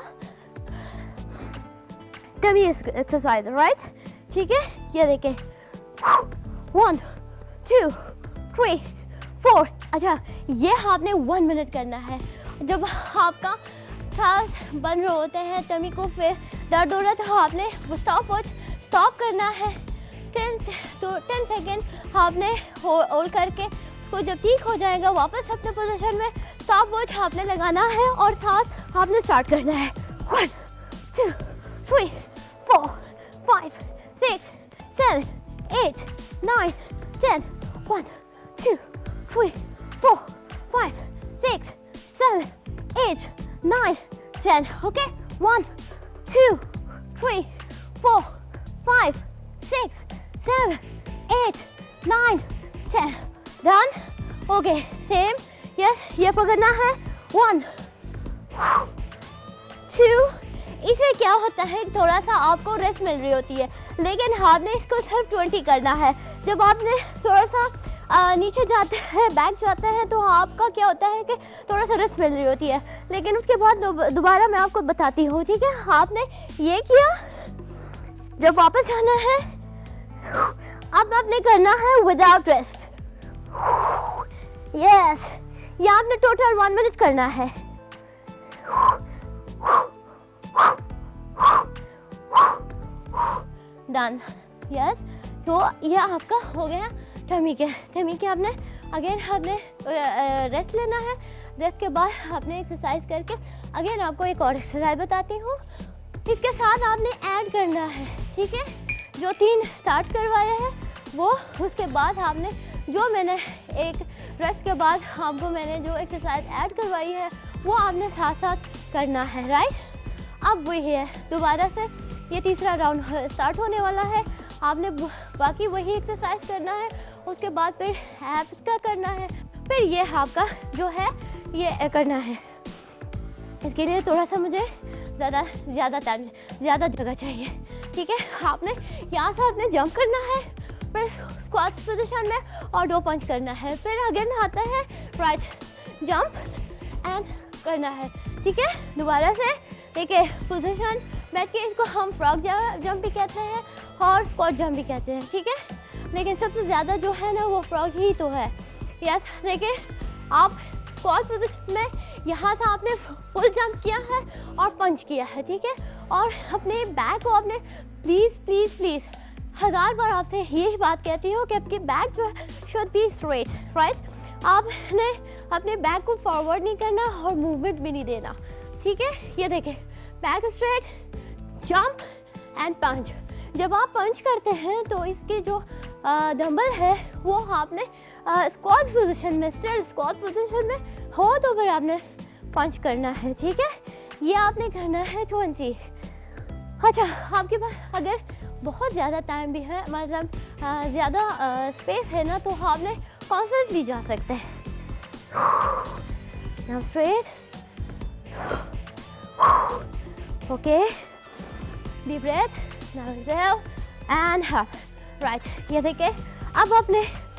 टमी एक्सरसाइज, राइट? ठीक है, ये देखें, 1 2 3 4। अच्छा, ये आपने 1 मिनट करना है। जब आपका सांस बंद रहे होते हैं, टमी को फिर दर्द हो रहा है, तो आपने स्टॉप वॉच स्टॉप करना है 10 सेकेंड आपने होल्ड करके उसको, जब ठीक हो जाएगा वापस अपने पोजीशन में स्टॉप वॉच आपने लगाना है और साथ आपने स्टार्ट करना है। 1 2 3 4 5 6 7 8, 9, 10. 1, 2, 3, 4, 5, 6, 7, 8, 9, 10. Okay. 1, 2, 3, 4, 5, 6, 7, 8, 9, 10. Done. Okay. Same. Yes. ये पकड़ना है. 1, 2. इसे क्या होता है, थोड़ा सा आपको रेस्ट मिल रही होती है, लेकिन आपने इसको सिर्फ 20 करना है. जब आपने थोड़ा सा नीचे जाते हैं, बैक जाते हैं, तो आपका क्या होता है कि थोड़ा सा रेस्ट मिल रही होती है, लेकिन उसके बाद दोबारा मैं आपको बताती हूँ. ठीक है. आपने ये किया. जब वापस आना है, अब आपने करना है विदाउट रेस्ट. यस. ये आपने टोटल 1 मिनट करना है. डन. यस. तो ये आपका हो गया टमी के आपने अगेन आपने रेस्ट लेना है. रेस्ट के बाद आपने एक्सरसाइज करके अगेन आपको एक और एक्सरसाइज बताती हूँ. इसके साथ आपने ऐड करना है. ठीक है. जो 3 स्टार्ट करवाया है वो, उसके बाद आपने जो मैंने एक रेस्ट के बाद आपको मैंने जो एक्सरसाइज ऐड करवाई है वो आपने साथ साथ करना है. राइट. अब वही है, दोबारा से ये तीसरा राउंड स्टार्ट होने वाला है. आपने बाकी वही एक्सरसाइज करना है. उसके बाद फिर एब्स का करना है. फिर ये आपका जो है ये करना है. इसके लिए थोड़ा सा मुझे ज़्यादा टाइम, ज़्यादा जगह चाहिए. ठीक है. आपने यहाँ से आपने जंप करना है, फिर स्क्वाट पोजीशन में और 2 पंच करना है. फिर अगेन आता है राइट जंप एंड करना है. ठीक है. दोबारा से देखिए पोजीशन बैठ के, इसको हम फ्रॉग जंप भी कहते हैं और स्क्वाट जंप भी कहते हैं. ठीक है. लेकिन सबसे ज़्यादा जो है ना वो फ्रॉग ही तो है. यस. देखिए आप स्क्वाट पोजीशन में यहाँ से आपने फुल जंप किया है और पंच किया है. ठीक है. और अपने बैक को आपने प्लीज़ 1000 बार आपसे यही बात कहती हूँ कि आपकी बैक जो है शुड बी स्ट्रेट. राइट. आपने अपने बैक को फॉरवर्ड नहीं करना और मूवमेंट भी नहीं देना. ठीक है. ये देखें back straight, jump and punch. जब आप पंच करते हैं तो इसके जो डंबल है वो आपने स्क्वाट पोजीशन में, स्टिल स्क्वाट पोजीशन में हो तो फिर आपने पंच करना है. ठीक है. ये आपने करना है 20. अच्छा, आपके पास अगर बहुत ज़्यादा टाइम भी है, मतलब ज़्यादा स्पेस है ना, तो आपने कॉन्सर्ट भी जा सकते हैं. Now straight. Okay. Deep breath. Now exhale and up. Right. ये देखिए अब आपने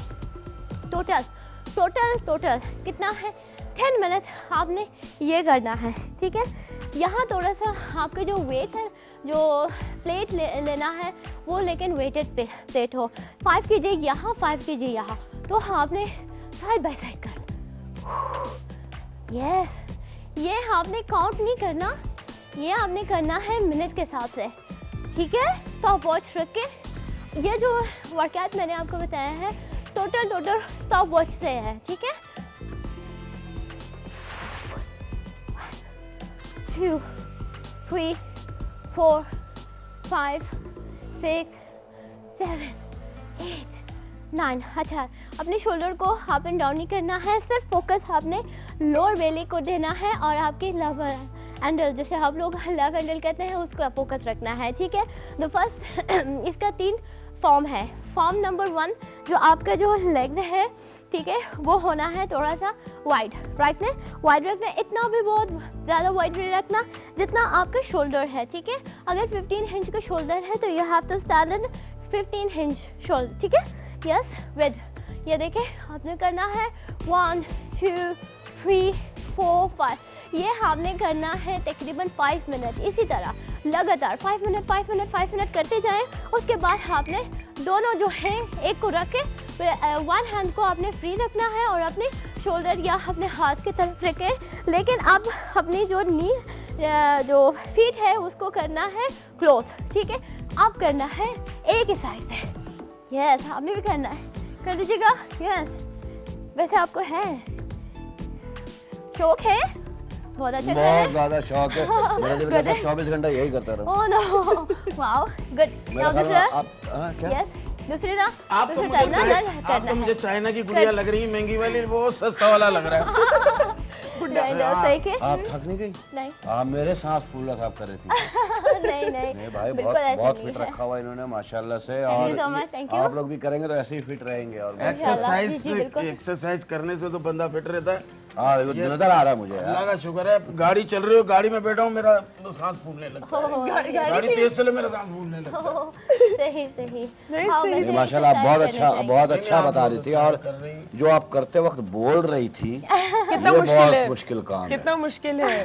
टोटल कितना है, 10 मिनट आपने ये करना है. ठीक है. यहाँ थोड़ा सा आपके जो वेट है, जो प्लेट लेना है वो लेकिन वेटेड प्लेट हो. 5 kg यहाँ, 5 kg यहाँ, तो आपने साइड बाय साइड करना. यस. ये आपने काउंट नहीं करना, ये आपने करना है मिनट के हिसाब से. ठीक है. स्टॉप वॉच रख के. ये जो वर्कआउट मैंने आपको बताया है टोटल स्टॉप वॉच से है. ठीक है. 2, 3, 4, 5, 6, 7, 8, 9. अच्छा, अपने शोल्डर को अप एंड डाउन नहीं करना है, सिर्फ फोकस आपने लोअर बेली को देना है और आपकी लव एंडल, जैसे हम लोग लव एंडल कहते हैं, उसको फोकस रखना है. ठीक है. द फर्स्ट इसका 3 फॉर्म है. फॉर्म नंबर 1 जो आपका जो लेग्स है, ठीक है, वो होना है थोड़ा सा वाइड. राइट में वाइड रखना है. इतना भी बहुत ज़्यादा वाइड नहीं रखना जितना आपका शोल्डर है. ठीक है. अगर 15 इंच का शोल्डर है तो you have to stand in 15 inch shoulder. ठीक है. यस. विद ये देखिए आपने करना है 1, 2, 3, 4, 5. ये आपने करना है तकरीबन 5 मिनट. इसी तरह लगातार 5 मिनट करते जाएं. उसके बाद आपने दोनों जो है एक को रख के 1 हैंड को आपने फ्री रखना है और अपने शोल्डर या अपने हाथ की तरफ रखें. लेकिन अब अपनी जो नी जो फीट है उसको करना है क्लोज. ठीक है. अब करना है एक ही साइड पे. यस. आपने भी करना है, कर दीजिएगा. यस. वैसे आपको है शौक है? बहुत अच्छा. बहुत ज़्यादा शौक है. मेरा दिल करता है 24 घंटा यही करता रहूं. Oh no. वाओ. गुड. मेरा ख्याल है आप क्या? यस. दूसरी ना आप तो दूसरी मुझे आप तो मुझे चाइना की गुड़िया लग रही है, महंगी वाली, वो सस्ता वाला लग रहा है। सही के आप थक नहीं गई? नहीं आप मेरे सांस फूलना साफ कर रही थी। नहीं नहीं भाई, बहुत फिट रखा हुआ इन्होंने माशाल्लाह से। और आप लोग भी करेंगे तो ऐसे ही फिट रहेंगे। और एक्सरसाइज करने से तो बंदा फिट रहता है। हाँ, नजर आ रहा है मुझे। अल्लाह का शुक्र है, गाड़ी चल रही हो, गाड़ी में बैठा हूँ, मेरा तो सांस फूलने लगता है। गाड़ी तेज चले, मेरा सांस फूलने लगता है। सही माशाल्लाह आप बहुत अच्छा बता रही थी। और जो आप करते वक्त बोल रही थी, कितना ये मुश्किल है, बहुत मुश्किल काम है। कितना मुश्किल है।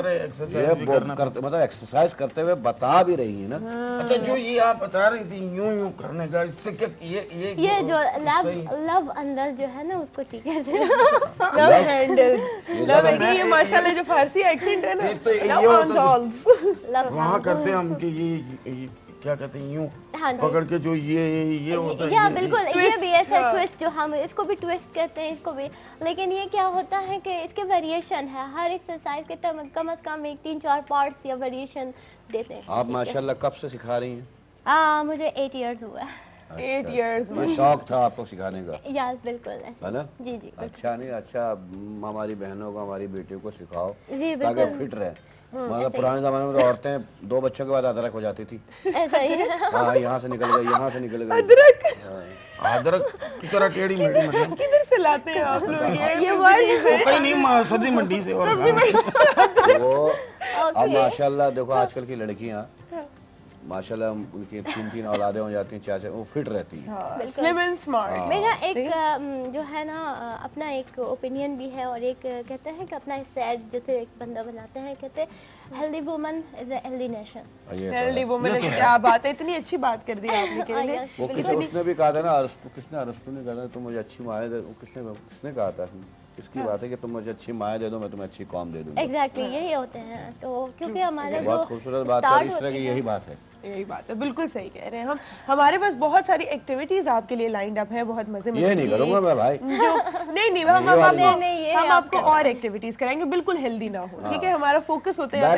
मतलब एक्सरसाइज करते हुए बता भी रही है ना। अच्छा, जो ये आप बता रही थी यूं करने का, इससे क्या ये जो लव अंदर जो है ना उसको ठीक है। लव हैंडल्स, लव है कि ये माशाल्लाह जो फारसी एक्सेंट है ना, लव ऑन डॉल्स वहाँ करते हैं हम कि ये क्या कहते हैं, यूं पकड़ के जो ये होता है। या बिल्कुल, ये भी ऐसा ट्विस्ट, जो हम इसको भी ट्विस्ट कहते हैं, इसको भी। लेकिन ये क्या होता है कि इसके वेरिएशन है, हर एक्सरसाइज के कम से कम 3-4 पार्ट्स या वेरिएशन देते हैं। आप माशाल्लाह कब से सिखा रही हैं? मुझे 8 इयर्स हुआ है। 8 इयर्स में शौक था आपको सिखाने का? यस बिल्कुल ऐसे। है ना? जी जी। अच्छा, नहीं अच्छा, हमारी बहनों को, हमारी बेटियों को सिखाओ जी ताकि फिट रहे। मतलब पुराने जमाने में तो औरतें 2 बच्चों के बाद अदरक हो जाती थी। ऐसा ही है। हाँ, यहाँ से निकल गई, यहाँ से निकल गई। अदरक की तरह टेढ़ी मेढ़ी, मतलब किधर से लाते हैं आप लोग ये वर्ड? कहीं नहीं, सब्जी मंडी से। और वो अब माशाल्लाह देखो, आजकल की लड़कियाँ माशाल्लाह उनकी 3-3 औलादें हो जाती हैं, 4-4, वो फिट रहती हैं। Slim and smart. मेरा एक जो है ना अपना एक ओपिनियन भी है, और एक कहते हैं कि अपना सेट जैसे एक बंदा बनाते हैं, कहते हैं healthy woman is a healthy nation. Healthy woman, क्या बात है, इतनी अच्छी बात कर दी आपने। वो उसने भी कहा था ना, अरस्तु ने कहा था तुम मुझे अच्छी माएँ दे। किसने कहा था? इसकी बात है कि तुम मुझे अच्छी माएँ दे दो, मैं तुम्हें अच्छी कौम दे दूंगा। एग्जैक्टली यही होते हैं। तो क्योंकि हमारे बहुत खूबसूरत बात है, इस तरह की यही बात है। यही बात है, बिल्कुल सही कह रहे हैं हम। हमारे पास बहुत सारी एक्टिविटीज आपके लिए लाइंड अप है, बहुत मजे में। ये नहीं करूंगा मैं भाई। नहीं, हम आपको और एक्टिविटीज कराएंगे, बिल्कुल हेल्दी ना हो, ठीक है? हमारा फोकस होता है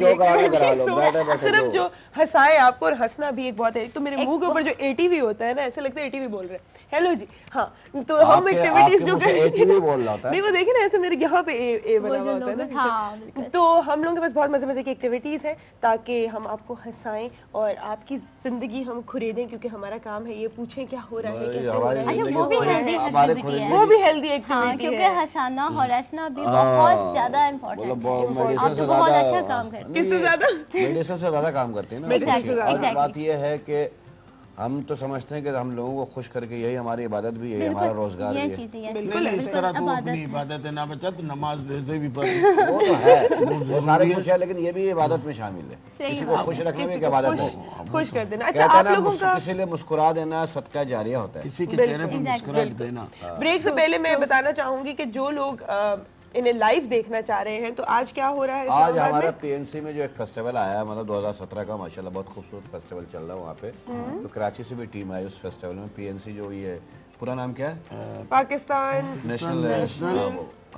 सिर्फ जो हंसाए आपको, और हंसना भी एक बहुत है। तो मेरे मुंह के ऊपर जो एटीवी होता है ना, ऐसे लगता है एटीवी बोल रहे हैं। हेलो जी, हाँ, तो हम एक्टिविटीज जो नहीं, वो देखिए ना, ऐसे मेरे यहाँ पे ए बना हुआ होता है ना। तो हम लोगों के पास बहुत मजे मजे की एक्टिविटीज है, ताकि हम आपको हंसाएं और आपकी जिंदगी हम खुरेदें, क्योंकि हमारा काम है ये पूछें क्या हो रहा है, कैसे हो रहा है। अच्छा, वो भी हेल्दी एक्टिविटी है, वो भी हेल्दी एक्टिविटी है, क्योंकि हंसाना और हंसना भी बहुत ज्यादा इम्पोर्टेंट है। बहुत अच्छा काम करते हैं। किससे ज्यादा? मेडिसिन से ज्यादा काम करते हैं ना। और बात ये है कि हम तो समझते हैं कि हम लोगों को खुश करके, यही हमारी इबादत भी है, हमारा रोजगार भी है। बिल्कुल इस तरह तो अपनी इबादत है ना बच्चा, तो नमाज वैसे भी पढ़ वो तो है, वो सारे कुछ है, लेकिन ये भी इबादत में शामिल है। किसी को खुश रखने में क्या इबादत है? खुश कर देना। अच्छा, आप लोगों का किसी लिए मुस्कुरा देना सदका जारिया होता है, किसी के चेहरे पर मुस्कुराहट देना। ब्रेक से पहले मैं बताना चाहूंगी कि जो लोग इन्हें लाइव देखना चाह रहे हैं, तो आज क्या हो रहा है? आज हमारा पीएनसी में जो एक फेस्टिवल आया है, मतलब 2017 का, माशाल्लाह बहुत खूबसूरत फेस्टिवल चल रहा है वहाँ पे। तो कराची से भी टीम आई उस फेस्टिवल में। पीएनसी जो ये पूरा नाम क्या है? Pakistan national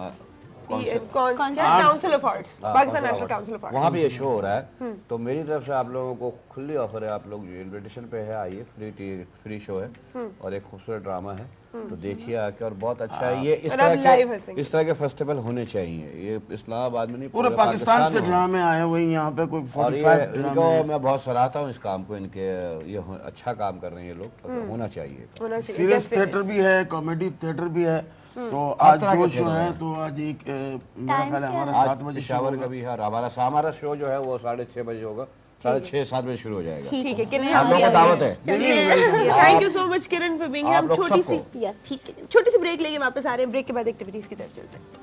council of arts, Pakistan national council of arts. वहाँ पे ये शो हो रहा है। तो मेरी तरफ से आप लोगों को खुली ऑफर है, आप लोग इन्विटेशन पे है, आइए, फ्री शो है और एक खूबसूरत ड्रामा है, तो देखिए आके। और बहुत अच्छा है ये, इस तरह के फेस्टिवल होने चाहिए। ये इस्लामाबाद में नहीं, पूरे पाकिस्तान से ड्रामे आए हुए यहाँ पे। कोई 45 इनको मैं बहुत सराहता हूँ इस काम को, इनके ये अच्छा काम कर रहे हैं ये लोग, होना चाहिए। सीरियस थिएटर भी है, कॉमेडी थिएटर भी है। तो आज जो शो है, तो आज एक मेरा ख्याल है हमारा 7 बजे शावर का भी है। हमारा शो जो है वो 6:30 बजे होगा, 6:30-7 बजे शुरू हो जाएगा। ठीक है किरण, आप लोगों को दावत है। Thank you so much Kiran for being here. हम छोटी सी ब्रेक लेके वापस आ रहे हैं। ब्रेक के बाद एक्टिविटीज की तरफ चलते हैं।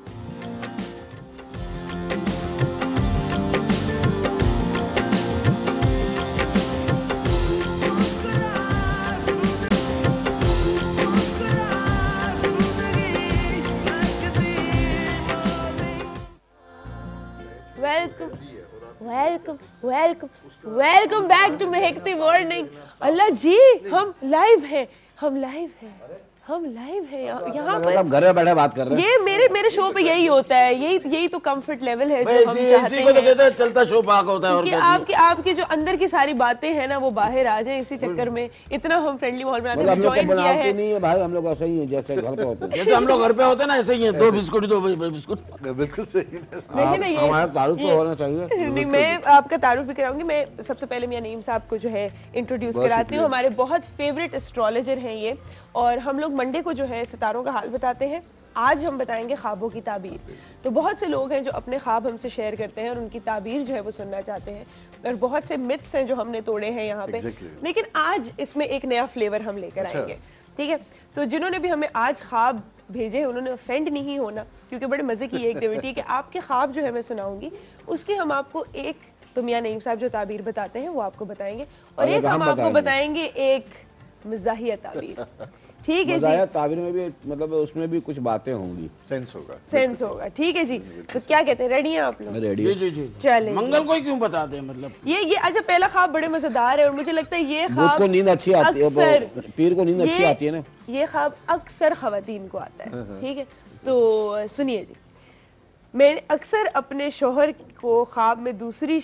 Welcome back to Mehakti morning. Allah ji, हम लाइव हैं। हम लाइव हैं यहाँ पर। आप घर में बैठे बात कर रहे हैं। ये मेरे शो पे यही होता है, यही तो कंफर्ट लेवल है भाई जो हम चाहते इसी को तो हैं कहते हैं चलता शो पाक होता है। और कि क्या आपकी जो अंदर की सारी बातें हैं ना वो बाहर आ जाए, इसी चक्कर में इतना हम फ्रेंडली माहौल बनाते हैं। हम लोग ज्वाइन किया बनाते है नहीं है भाई, हम लोग ऐसे ही हैं जैसे घर पे होते हैं। जैसे हम लोग घर पे होते हैं ना, ऐसे ही है, 2 बिस्कुट 2 बिस्कुट। बिल्कुल सही। देखिए ना, ये हमारा तारुफ तो होना चाहिए। नहीं, मैं आपका तारुफ भी कराऊंगी। मैं सबसे पहले मियां नईम साहब को जो है इंट्रोड्यूस कराती हूँ। हमारे बहुत फेवरेट एस्ट्रोलॉजर हैं ये, और हम लोग मंडे को जो है सितारों का हाल बताते हैं। आज हम बताएंगे ख्वाबों की ताबीर। तो बहुत से लोग हैं जो अपने ख्वाब हमसे शेयर करते हैं और उनकी ताबीर जो है वो सुनना चाहते हैं, और बहुत से मिथ्स हैं जो हमने तोड़े हैं यहाँ पे। लेकिन आज इसमें एक नया फ्लेवर हम लेकर आएंगे, ठीक है? तो जिन्होंने भी हमें आज ख्वाब भेजे हैं उन्होंने ऑफेंड नहीं होना, क्योंकि बड़े मजे की ये एक्टिविटी है कि आपके ख्वाब जो है मैं सुनाऊंगी, उसकी हम आपको एक, तो मियां नईम साहब जो ताबीर बताते हैं वो आपको बताएंगे, और एक हम आपको बताएंगे एक मज़ाहिया ताबीर। ठीक है जी, ताबीर में भी मतलब उसमें भी कुछ बातें होंगी, सेंस होगा। ठीक है जी। तो क्या कहते हैं, रेडी हैं आप लोग? रेडी? जी। चलें। मंगल को ही क्यों बताते हैं मतलब? ये अच्छा, पहला ख्वाब बड़े मजेदार है और मुझे लगता है ये ख्वाब को नींद अच्छी आती है, पीर को नींद अच्छी आती है ना। ये ख्वाब अक्सर खवातीन को आता है, ठीक है? तो सुनिए जी, मैं अक्सर अपने शोहर को ख्वाब में दूसरी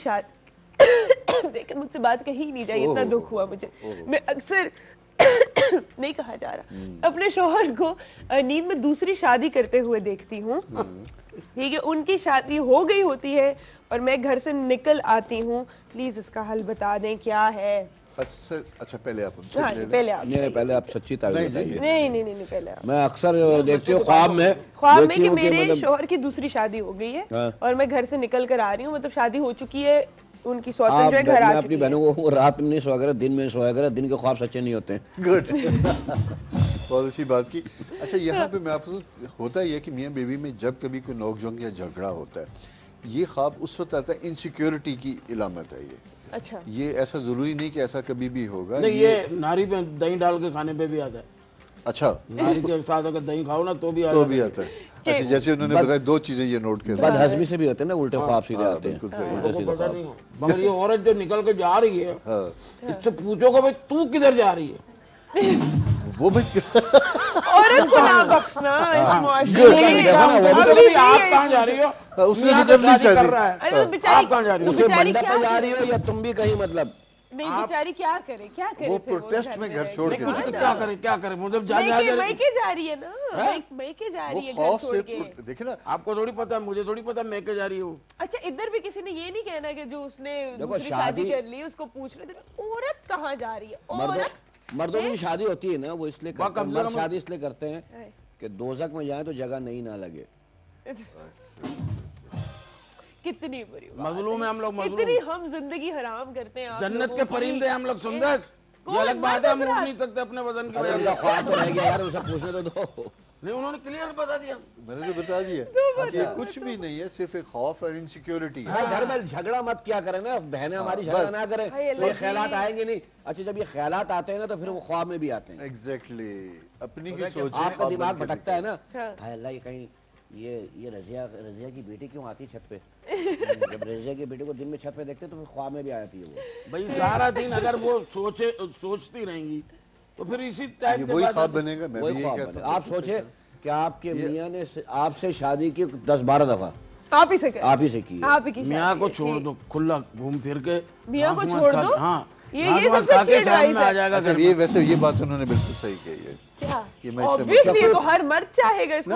शादी देखिए मुझसे बात कही नहीं जाए, इतना दुख हुआ मुझे। मैं अक्सर नहीं कहा जा रहा, अपने शोहर को नींद में दूसरी शादी करते हुए देखती हूँ, ठीक है? उनकी शादी हो गई होती है और मैं घर से निकल आती हूँ। प्लीज इसका हल बता दें क्या है। अच्छा पहले आप पहले आप सच्ची ताबीर बताइए। नहीं पहले आप। मैं अक्सर देखती हूँ ख्वाब में कि मेरे शोहर की दूसरी शादी हो गई है और मैं घर से निकल कर आ रही हूँ, मतलब शादी हो चुकी है उनकी, स्वतंत्र जो है घर आ चुकी है। अपनी बहनों को रात में नहीं सोया करे, दिन में सोया करे, दिन के ख्वाब सच्चे नहीं होते हैं। गुड। बहुत अच्छी बात की। अच्छा, यहाँ पे मैं आपको, होता ही है कि मियाँ बीवी में जब कभी कोई नोक-झोंक या झगड़ा होता है, ये ख्वाब उस वक्त आता है, इनसिक्योरिटी की इलामत है ये। अच्छा, ये ऐसा जरूरी नहीं कि ऐसा कभी भी होगा। नहीं, ये नारी पे दही डाल के खाने पे भी आता है। अच्छा, नारी के साथ अगर दही खाओ ना तो भी आता है। अच्छा, जैसे उन्होंने बताया 2 चीजें ये नोट कर, बदहजमी से भी होते हैं ना, उल्टे ख्वाब सीधे आते हैं। पता नहीं हो, मगर ये औरत जो निकल के जा रही है, इससे पूछो कि भाई तू किधर जा रही है? वो भी औरत को ना बख्शना इस मुआशरे में। आप कहाँ जा रही हो? उसने तो कर ली शादी। अरे बेचारी कहाँ जा रही हो? उसे मंडप पे जा रही हो या तुम भी कहीं, मतलब नहीं बेचारी क्या करे वो प्रोटेस्ट में घर छोड़ के कुछ क्या करे मतलब मैके जा रही है ना, मैके जा रही है घर छोड़ के। देखिए ना, आपको थोड़ी पता, मुझे थोड़ी पता मैं के जा रही हूँ। अच्छा, इधर भी किसी ने ये नहीं कहना कि जो उसने दूसरी शादी कर ली उसको पूछ रहे थे औरत कहाँ जा रही है। औरत, मर्दों की शादी होती है ना, वो इसलिए करते हैं, मर्द शादी इसलिए करते हैं कि दोज़ख में जाए तो जगह नहीं ना लगे। कितनी बुरी मजलूम है हम लोग, कितनी हम जिंदगी हराम करते हैं। जन्नत के परिंदे हम लोग सुंदर, ये अलग बात है, हम उड़ नहीं सकते अपने वजन की वजह से। ख्वाब तो रह गया यार, उसे पूछने तो दो। नहीं, उन्होंने क्लियर बता दिया, मैंने तो बता दिया कि कुछ भी नहीं है, सिर्फ एक खौफ और इनसिक्योरिटी है। घर में झगड़ा मत क्या करें ना, बहनें हमारी झगड़ा ना करें, तो ये ख्यालात आएंगे नहीं। अच्छा, जब ये ख्यालात आते हैं ना तो फिर वो ख्वाब में भी आते हैं। एग्जैक्टली, अपनी ही सोच। आपका दिमाग भटकता है ना, हाय अल्लाह, ये कहीं ये रजिया की बेटी क्यों आती है छत पे? जब रजिया की बेटी को दिन में छत पे देखते तो फिर ख्वाब में भी आ जाती है वो। भाई सारा दिन अगर वो सोचती रहेंगी तो फिर इसी टाइप वही ख्वाब बनेगा। मैं भी यही कहता हूं। आप सोचे कि आपके मियां ने आपसे शादी की 10-12 दफा, आप ही से की, आप ही की। मियां को छोड़ दो, खुला घूम फिर के मियां को छोड़ दो। हाँ, ये सबसे अच्छी एडवाइस आ जाएगा। अच्छा, ये वैसे ये बात उन्होंने बिल्कुल सही कही है। ऑब्वियसली तो हर मर्द चाहेगा इसको।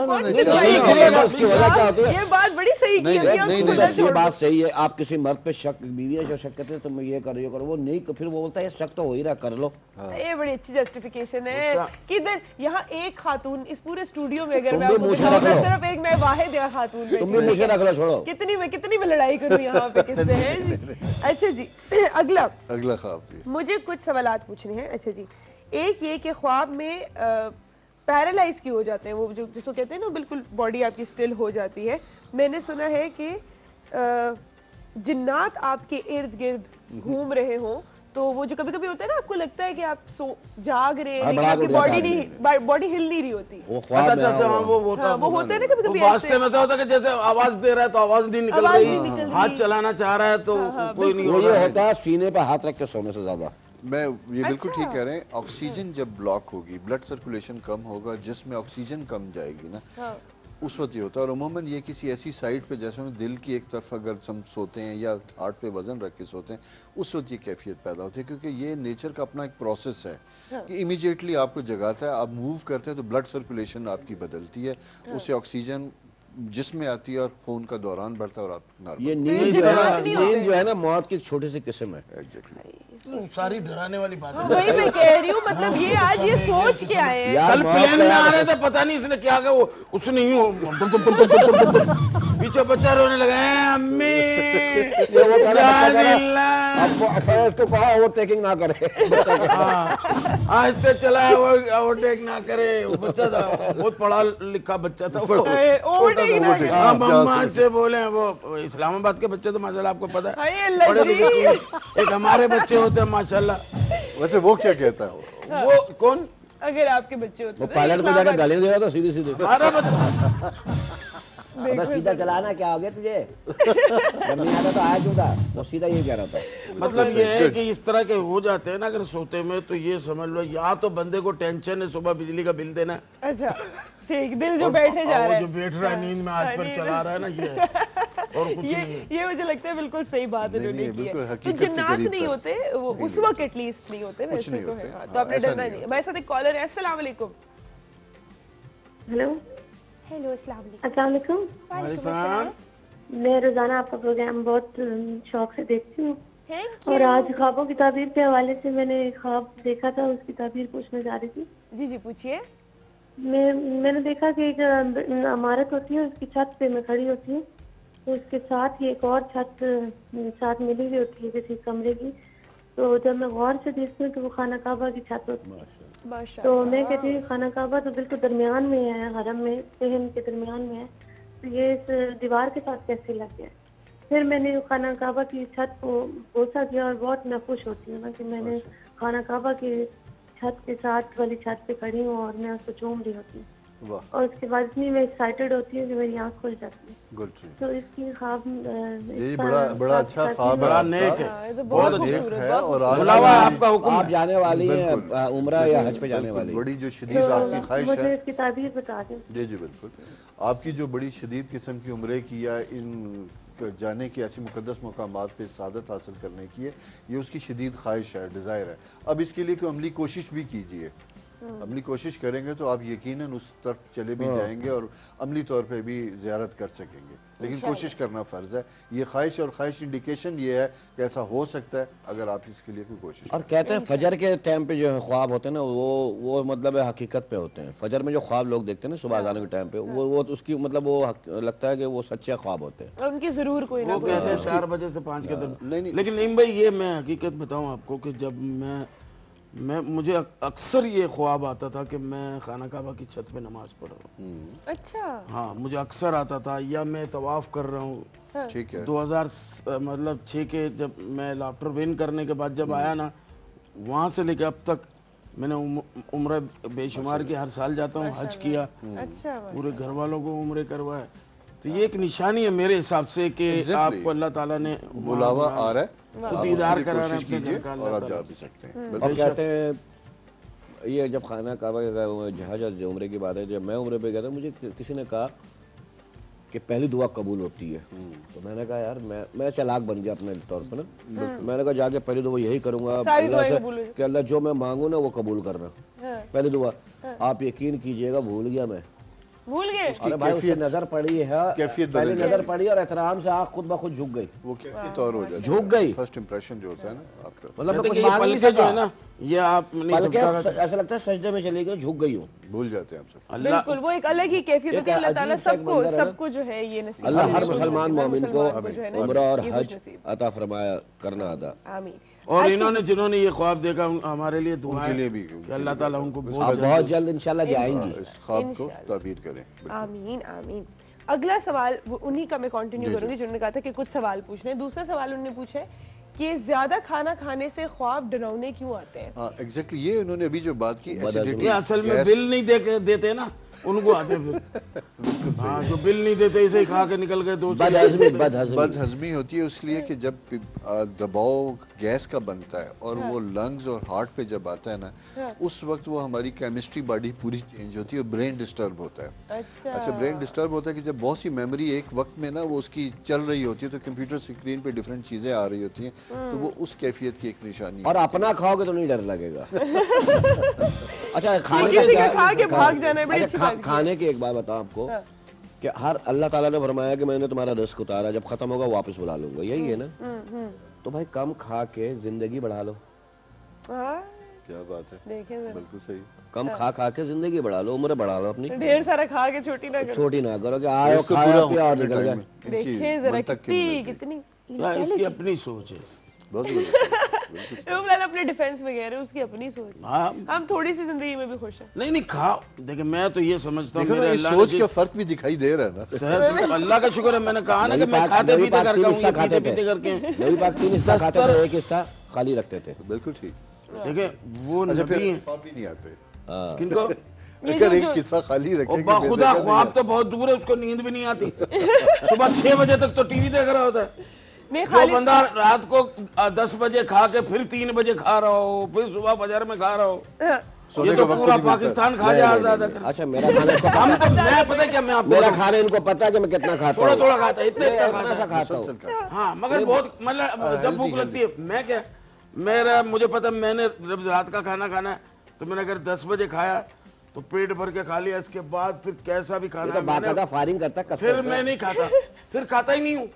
ये बात बड़ी सही की है। ये बात सही है। आप किसी मर्द पे शक, बीवी है जो शक करते हैं तुम ये करो वो नहीं, फिर वो बोलता है शक तो हो ही रहा, कर लो। ये बड़ी अच्छी जस्टिफिकेशन है कि इधर यहाँ एक खातून इस पूरे स्टूडियो में, अगर मैं आपको दिखाऊं, सिर्फ एक मैं वाहिद या खातून, तुम भी मुझे रख लो, छोड़ो। कितनी मैं लड़ाई करूँ यहाँ पे किससे है। अच्छा जी, अगला ख्वाब, मुझे कुछ सवालात पूछने हैं। अच्छा जी, एक ये कि ख्वाब में पैरालाइज की हो जाते हैं, वो जो जिसको कहते हैं ना बिल्कुल बॉडी आपकी स्टिल हो जाती है। मैंने सुना है कि जिन्नात आपके इर्द गिर्द घूम रहे हों, तो वो जो कभी कभी होता है ना, आपको लगता है कि आप जाग रहे हैं लेकिन आपकी बॉडी हिल नहीं रही होती। वो होता है ना कभी कभी ऐसे में होता है कि जैसे आवाज दे रहा है तो आवाज नहीं निकल रही, हाथ चलाना चाह रहा है तो कोई नहीं हो रहा है। होता है सीने पे हाथ रख के सोने से ज्यादा। मैं ये बिल्कुल अच्छा। ठीक कह रहे हैं। ऑक्सीजन जब ब्लॉक होगी, ब्लड सर्कुलेशन कम होगा, जिसमें ऑक्सीजन कम जाएगी ना, हाँ। उस वक्त ये होता है। और उमूमन ये किसी ऐसी साइड पे, जैसे दिल की एक तरफ अगर हम सोते हैं या हार्ट पे वजन रख के सोते हैं, उस वक्त ये कैफियत पैदा होती है, क्योंकि ये नेचर का अपना एक प्रोसेस है कि इमीडिएटली आपको जगाता है, आप मूव करते हैं तो ब्लड सर्कुलेशन आपकी बदलती है, उससे ऑक्सीजन जिसमें आती है और खून का दौरान बढ़ता है और आप नॉर्मल। ये नींद जो है ना, मौत की एक छोटी सी किस्म है। एग्जैक्टली। सारी डराने वाली बात है। वही मैं कह रही हूँ, मतलब ये आज ये सोच के आए हैं। कल प्लेन में आ रहे थे, पता नहीं इसने क्या कहा, वो उसने यूं पीछे बच्चा रोने लगा है, अम्मी वो उसको कहा ओवरटेकिंग ना करे। आज से चला ओवरटेक ना करे। वो बच्चा था, बहुत पढ़ा लिखा बच्चा था वो। ओवरटेक ना करे। हाँ, मम्मा से बोले, वो इस्लामाबाद के बच्चे तो माशाल्लाह आपको पता है, हाय अल्लाह बड़े जी। लिखे। एक हमारे बच्चे होते हैं माशाल्लाह। वैसे वो क्या कहता है? वो कौन? अगर आपके बच्चे होते वो तो पायलट को जाकर गाली दे रहा था सीधी सीधी। हमारा बच्चा बस सीधा चलाना, क्या हो गया तुझे? जब नहीं आता तो आया क्यों था? वो सीधा ये कह रहा था। मतलब ये है कि इस तरह के हो जाते हैं ना अगर सोते में, तो ये समझ लो या तो बंदे को टेंशन है सुबह बिजली का बिल देना, अच्छा ठीक, दिल जो बैठे जा रहा है, जो बैठ रहा है नींद में आज पर चला रहा है ना, ये और कुछ नहीं है। ये मुझे लगता है बिल्कुल सही बात है नहीं, उन्होंने नहीं, की है। बिल्कुल तो हकीकत के जिन्नात करीब नहीं था। होते वो उस वक्त एटलीस्ट नहीं होते, वैसे नहीं तो होते। है। हाँ, तो हाँ, आपने ऐसा डरना नहीं नहीं। है। हमारे साथ एक कॉलर है। अस्सलाम वालेकुम। हेलो, हेलो अस्सलाम वालेकुम। अस्सलाम वालेकुम। हमारे साथ मैं रोजाना आपका प्रोग्राम बहुत शौक से देखती हूँ, थैंक और आज ख्वाबों की ताबीर के हवाले से मैंने ख्वाब देखा था, उसकी ताबीर पूछने जा रही थी। जी जी पूछिए। मैंने देखा कि एक इमारत होती है, उसकी छत पे मैं खड़ी होती हूँ, तो उसके साथ ही एक और छत साथ मिली हुई होती है किसी कमरे की। तो जब मैं गौर से देखती हूँ तो वो खाना काबा की छत होती है। माशा तो मैं कहती हूँ खाना काबा तो बिल्कुल दरमियान में है, हरम में, सहन के दरमियान में है, तो ये इस दीवार के साथ कैसे लग गया? फिर मैंने खाना काबा की छत को बोसा किया, और बहुत मैं खुश होती हूँ ना कि मैंने खाना काबा की छत के साथ वाली छत पे खड़ी हूँ और मैं उसको चूम रही होती हूँ, वाह, और उसके बाद इतनी मैं एक्साइटेड होती हूँ कि मेरी आँख खुल जाती है। गुड। तो इसकी ख्वाब ये बड़ा अच्छा ख्वाब बड़ा है नेक आपका। है। ये तो बहुत बहुत नेक खूबसूरत, है। बहुत और बुला हुआ है आपका हुक्म आप जाने वाली हैं बिल्कुल। उम्रा या हज पे जाने बिल्कुल, वाली? बड़ी जो शदीद आपकी ख्वाहिश मुझे है। इसकी ताबीर बता दें। जी जी बिल्कुल। आपकी जो बड़ी शदीद किस्म की उम्रे की या इन जाने की ऐसी मुकद्दस मकामात पे सादत हासिल करने की है, ये उसकी शदीद ख्वाहिश है, डिज़ायर है। अब इसके लिए कोई अमली कोशिश भी कीजिए। अमली कोशिश करेंगे तो आप यकीनन उस तरफ चले भी जाएंगे और अमली तौर पे भी ज़ियारत कर सकेंगे, लेकिन कोशिश करना फ़र्ज़ है। ये ख्वाहिश और ख्वाहिश इंडिकेशन ये है कि ऐसा हो सकता है अगर आप इसके लिए कोई कोशिश और कहते हैं फजर के टाइम पे जो ख्वाब होते हैं ना, वो मतलब हकीकत पे होते हैं। फजर में जो ख्वाब लोग देखते हैं ना सुबह अज़ान के टाइम पे, वो उसकी मतलब वो लगता है कि वो सच्चे ख्वाब होते हैं। और उनकी जरूर कोई ना वो कोई। कहते हैं 4 बजे से 5 के नहीं, दरमियान। लेकिन नहीं भाई, ये मैं हकीकत बताऊं आपको कि जब मैं मुझे अक्सर ये ख्वाब आता था कि मैं खाना काबा की छत पे नमाज पढ़ रहा हूँ। अच्छा हाँ, मुझे अक्सर आता था, या मैं तवाफ कर रहा हूँ। ठीक है। 2006 के जब मैं लाफ्टर विन करने के बाद जब आया ना, वहाँ से लेकर अब तक मैंने उम्र बेशुमार की, हर साल जाता हूँ, हज किया, अच्छा पूरे घर वालों को उम्रे करवाए। तो ये एक निशानी है मेरे हिसाब से कि आपको अल्लाह ताला ने बुलावा आ रहा है, तो आप दीदार उसके लिए कराना कोशिश अपने कीजिए घर का और आप अल्लाह जा ताला। भी सकते हैं। और कहते हैं ये जब खाना काबा का जहाज उम्रे की बात है, जब मैं उम्रे पे गया था, मुझे किसी ने कहा कि पहली दुआ कबूल होती है। तो मैंने कहा यार मैं चालाक बन गया अपने तौर पर ना। मैंने कहा जाके पहली दुआ यही करूंगा अल्लाह से कि अल्लाह जो मैं मांगू ना वो कबूल करना। पहली दुआ आप यकीन कीजिएगा भूल गया मैं। भूल गए? अरे भाई उसकी नजर पड़ी है, कैफियत पहले बदल नजर पड़ी और एहतराम से आँख खुद ब खुद झुक गई। वो कैफियत और हो जाती है, झुक गई। फर्स्ट इंप्रेशन जो होता है ना आपका। मतलब मैं कहते कुछ हैं कि ये मांग नहीं पलके जो है सका, ना, ये आप नहीं पलके झुका ऐसा लगता है सजदे में चली गई, झुक गई हूँ। भूल जाते हैं हम सब। अल्लाह बिल्कुल, वो एक अलग ही कैफियत होती है। अल्लाह ताला अजीब सा एक सबको मंजर है ना। सबको जो है ये नसीब अल्लाह हर करे। मुसलमान हर मोमिन को मुसलमान जो है ना, उम्रा और ये हज खुशनसीब। अता फरमाया करना अदा। आमीन। और इन्होंने जिन्होंने ये ख्वाब देखा हमारे लिए दुआ उनके है लिए भी कि अल्लाह ताला उनको आप बहुत बहुत जल्द इंशाल्लाह जाएंगी। इस ख्वाब को ताबीर करें। आमीन आमीन। अगला सवाल वो उन्हीं का मैं कंटिन्यू करूंगी जिन्होंने कहा था कि कुछ सवाल पूछने हैं। दूसरा सवाल उन्होंने पूछा है कि ज्यादा खाना खाने से ख्वाब डरावने क्यों आते हैं? हाँ एग्जैक्टली, ये उन्होंने अभी जो बात की एसिडिटी, ये असल में बिल नहीं देते ना, उनको आते फिर। हाँ, जो बिल नहीं देते इसे ही खा के निकल गए दोस्त। बदहजमी होती है इसलिए कि जब दबाव गैस का बनता है और वो लंग्स और हार्ट पे जब आता है ना, उस वक्त वो हमारी केमिस्ट्री बॉडी पूरी चेंज होती है और ब्रेन डिस्टर्ब होता है। अच्छा, ब्रेन डिस्टर्ब होता है कि जब बहुत सी मेमोरी एक वक्त में ना वो उसकी चल रही होती है, तो कंप्यूटर स्क्रीन पे डिफरेंट चीजें आ रही होती हैं, तो वो उस कैफियत की एक निशानी। और अपना खाओगे तो नहीं डर लगेगा। अच्छा, खाने की एक बात बताओ आपको कि हर अल्लाह ताला ने फरमाया कि मैंने तुम्हारा रिस्क उतारा, जब खत्म होगा वापस बुला लूंगा, यही है ना? तो भाई कम खा के जिंदगी बढ़ा लो। क्या बात है, बिल्कुल सही। कम खा के जिंदगी बढ़ा लो, उम्र बढ़ा लो अपनी। ढेर सारा खा के छोटी ना करो कि आओ खाया पिया और निकल गए। देखिए जरा कितनी इसकी अपनी सोच है। अपने डिफेंस में कह रहे हैं, उसकी अपनी सोच। हम थोड़ी सी जिंदगी में भी खुश हैं। नहीं खाओ। देखिए मैं तो ये समझता हूँ, मेरे सोच का फर्क भी दिखाई दे रहा है ना। सेहत अल्लाह का शुक्र है, मैंने कहा ना कि मैं खाते पीते करके नबी पाक 3 हिस्सा खाते थे, 1 हिस्सा खाली रखते थे। बिल्कुल ठीक। देखिए वो नहीं आते किनको एक किस्सा खाली रखे। खुदा ख्वाब तो बहुत दूर है, उसको नींद भी नहीं आती। सुबह 6 बजे तक तो टीवी देख रहा होता है। जो बंदा रात को 10 बजे खा के फिर 3 बजे खा रहा हो, फिर सुबह बाजार में खा रहा हो, ये तो पूरा पाकिस्तान खा जाए। अच्छा, मेरा खाना पता क्या, मैं मेरा खाना इनको पता है कि मैं कितना खाता हूँ। थोड़ा खाता है, इतना खाता हूँ। हाँ, मगर बहुत मतलब जब भूख लगती है, मैं क्या मुझे पता, मैंने जब रात का खाना खाना है तो मैंने अगर 10 बजे खाया तो पेट भर के खा लिया, इसके बाद फिर कैसा भी खाना बाकायदा फायरिंग करता, फिर मैं नहीं खाता, फिर खाता ही नहीं हूँ।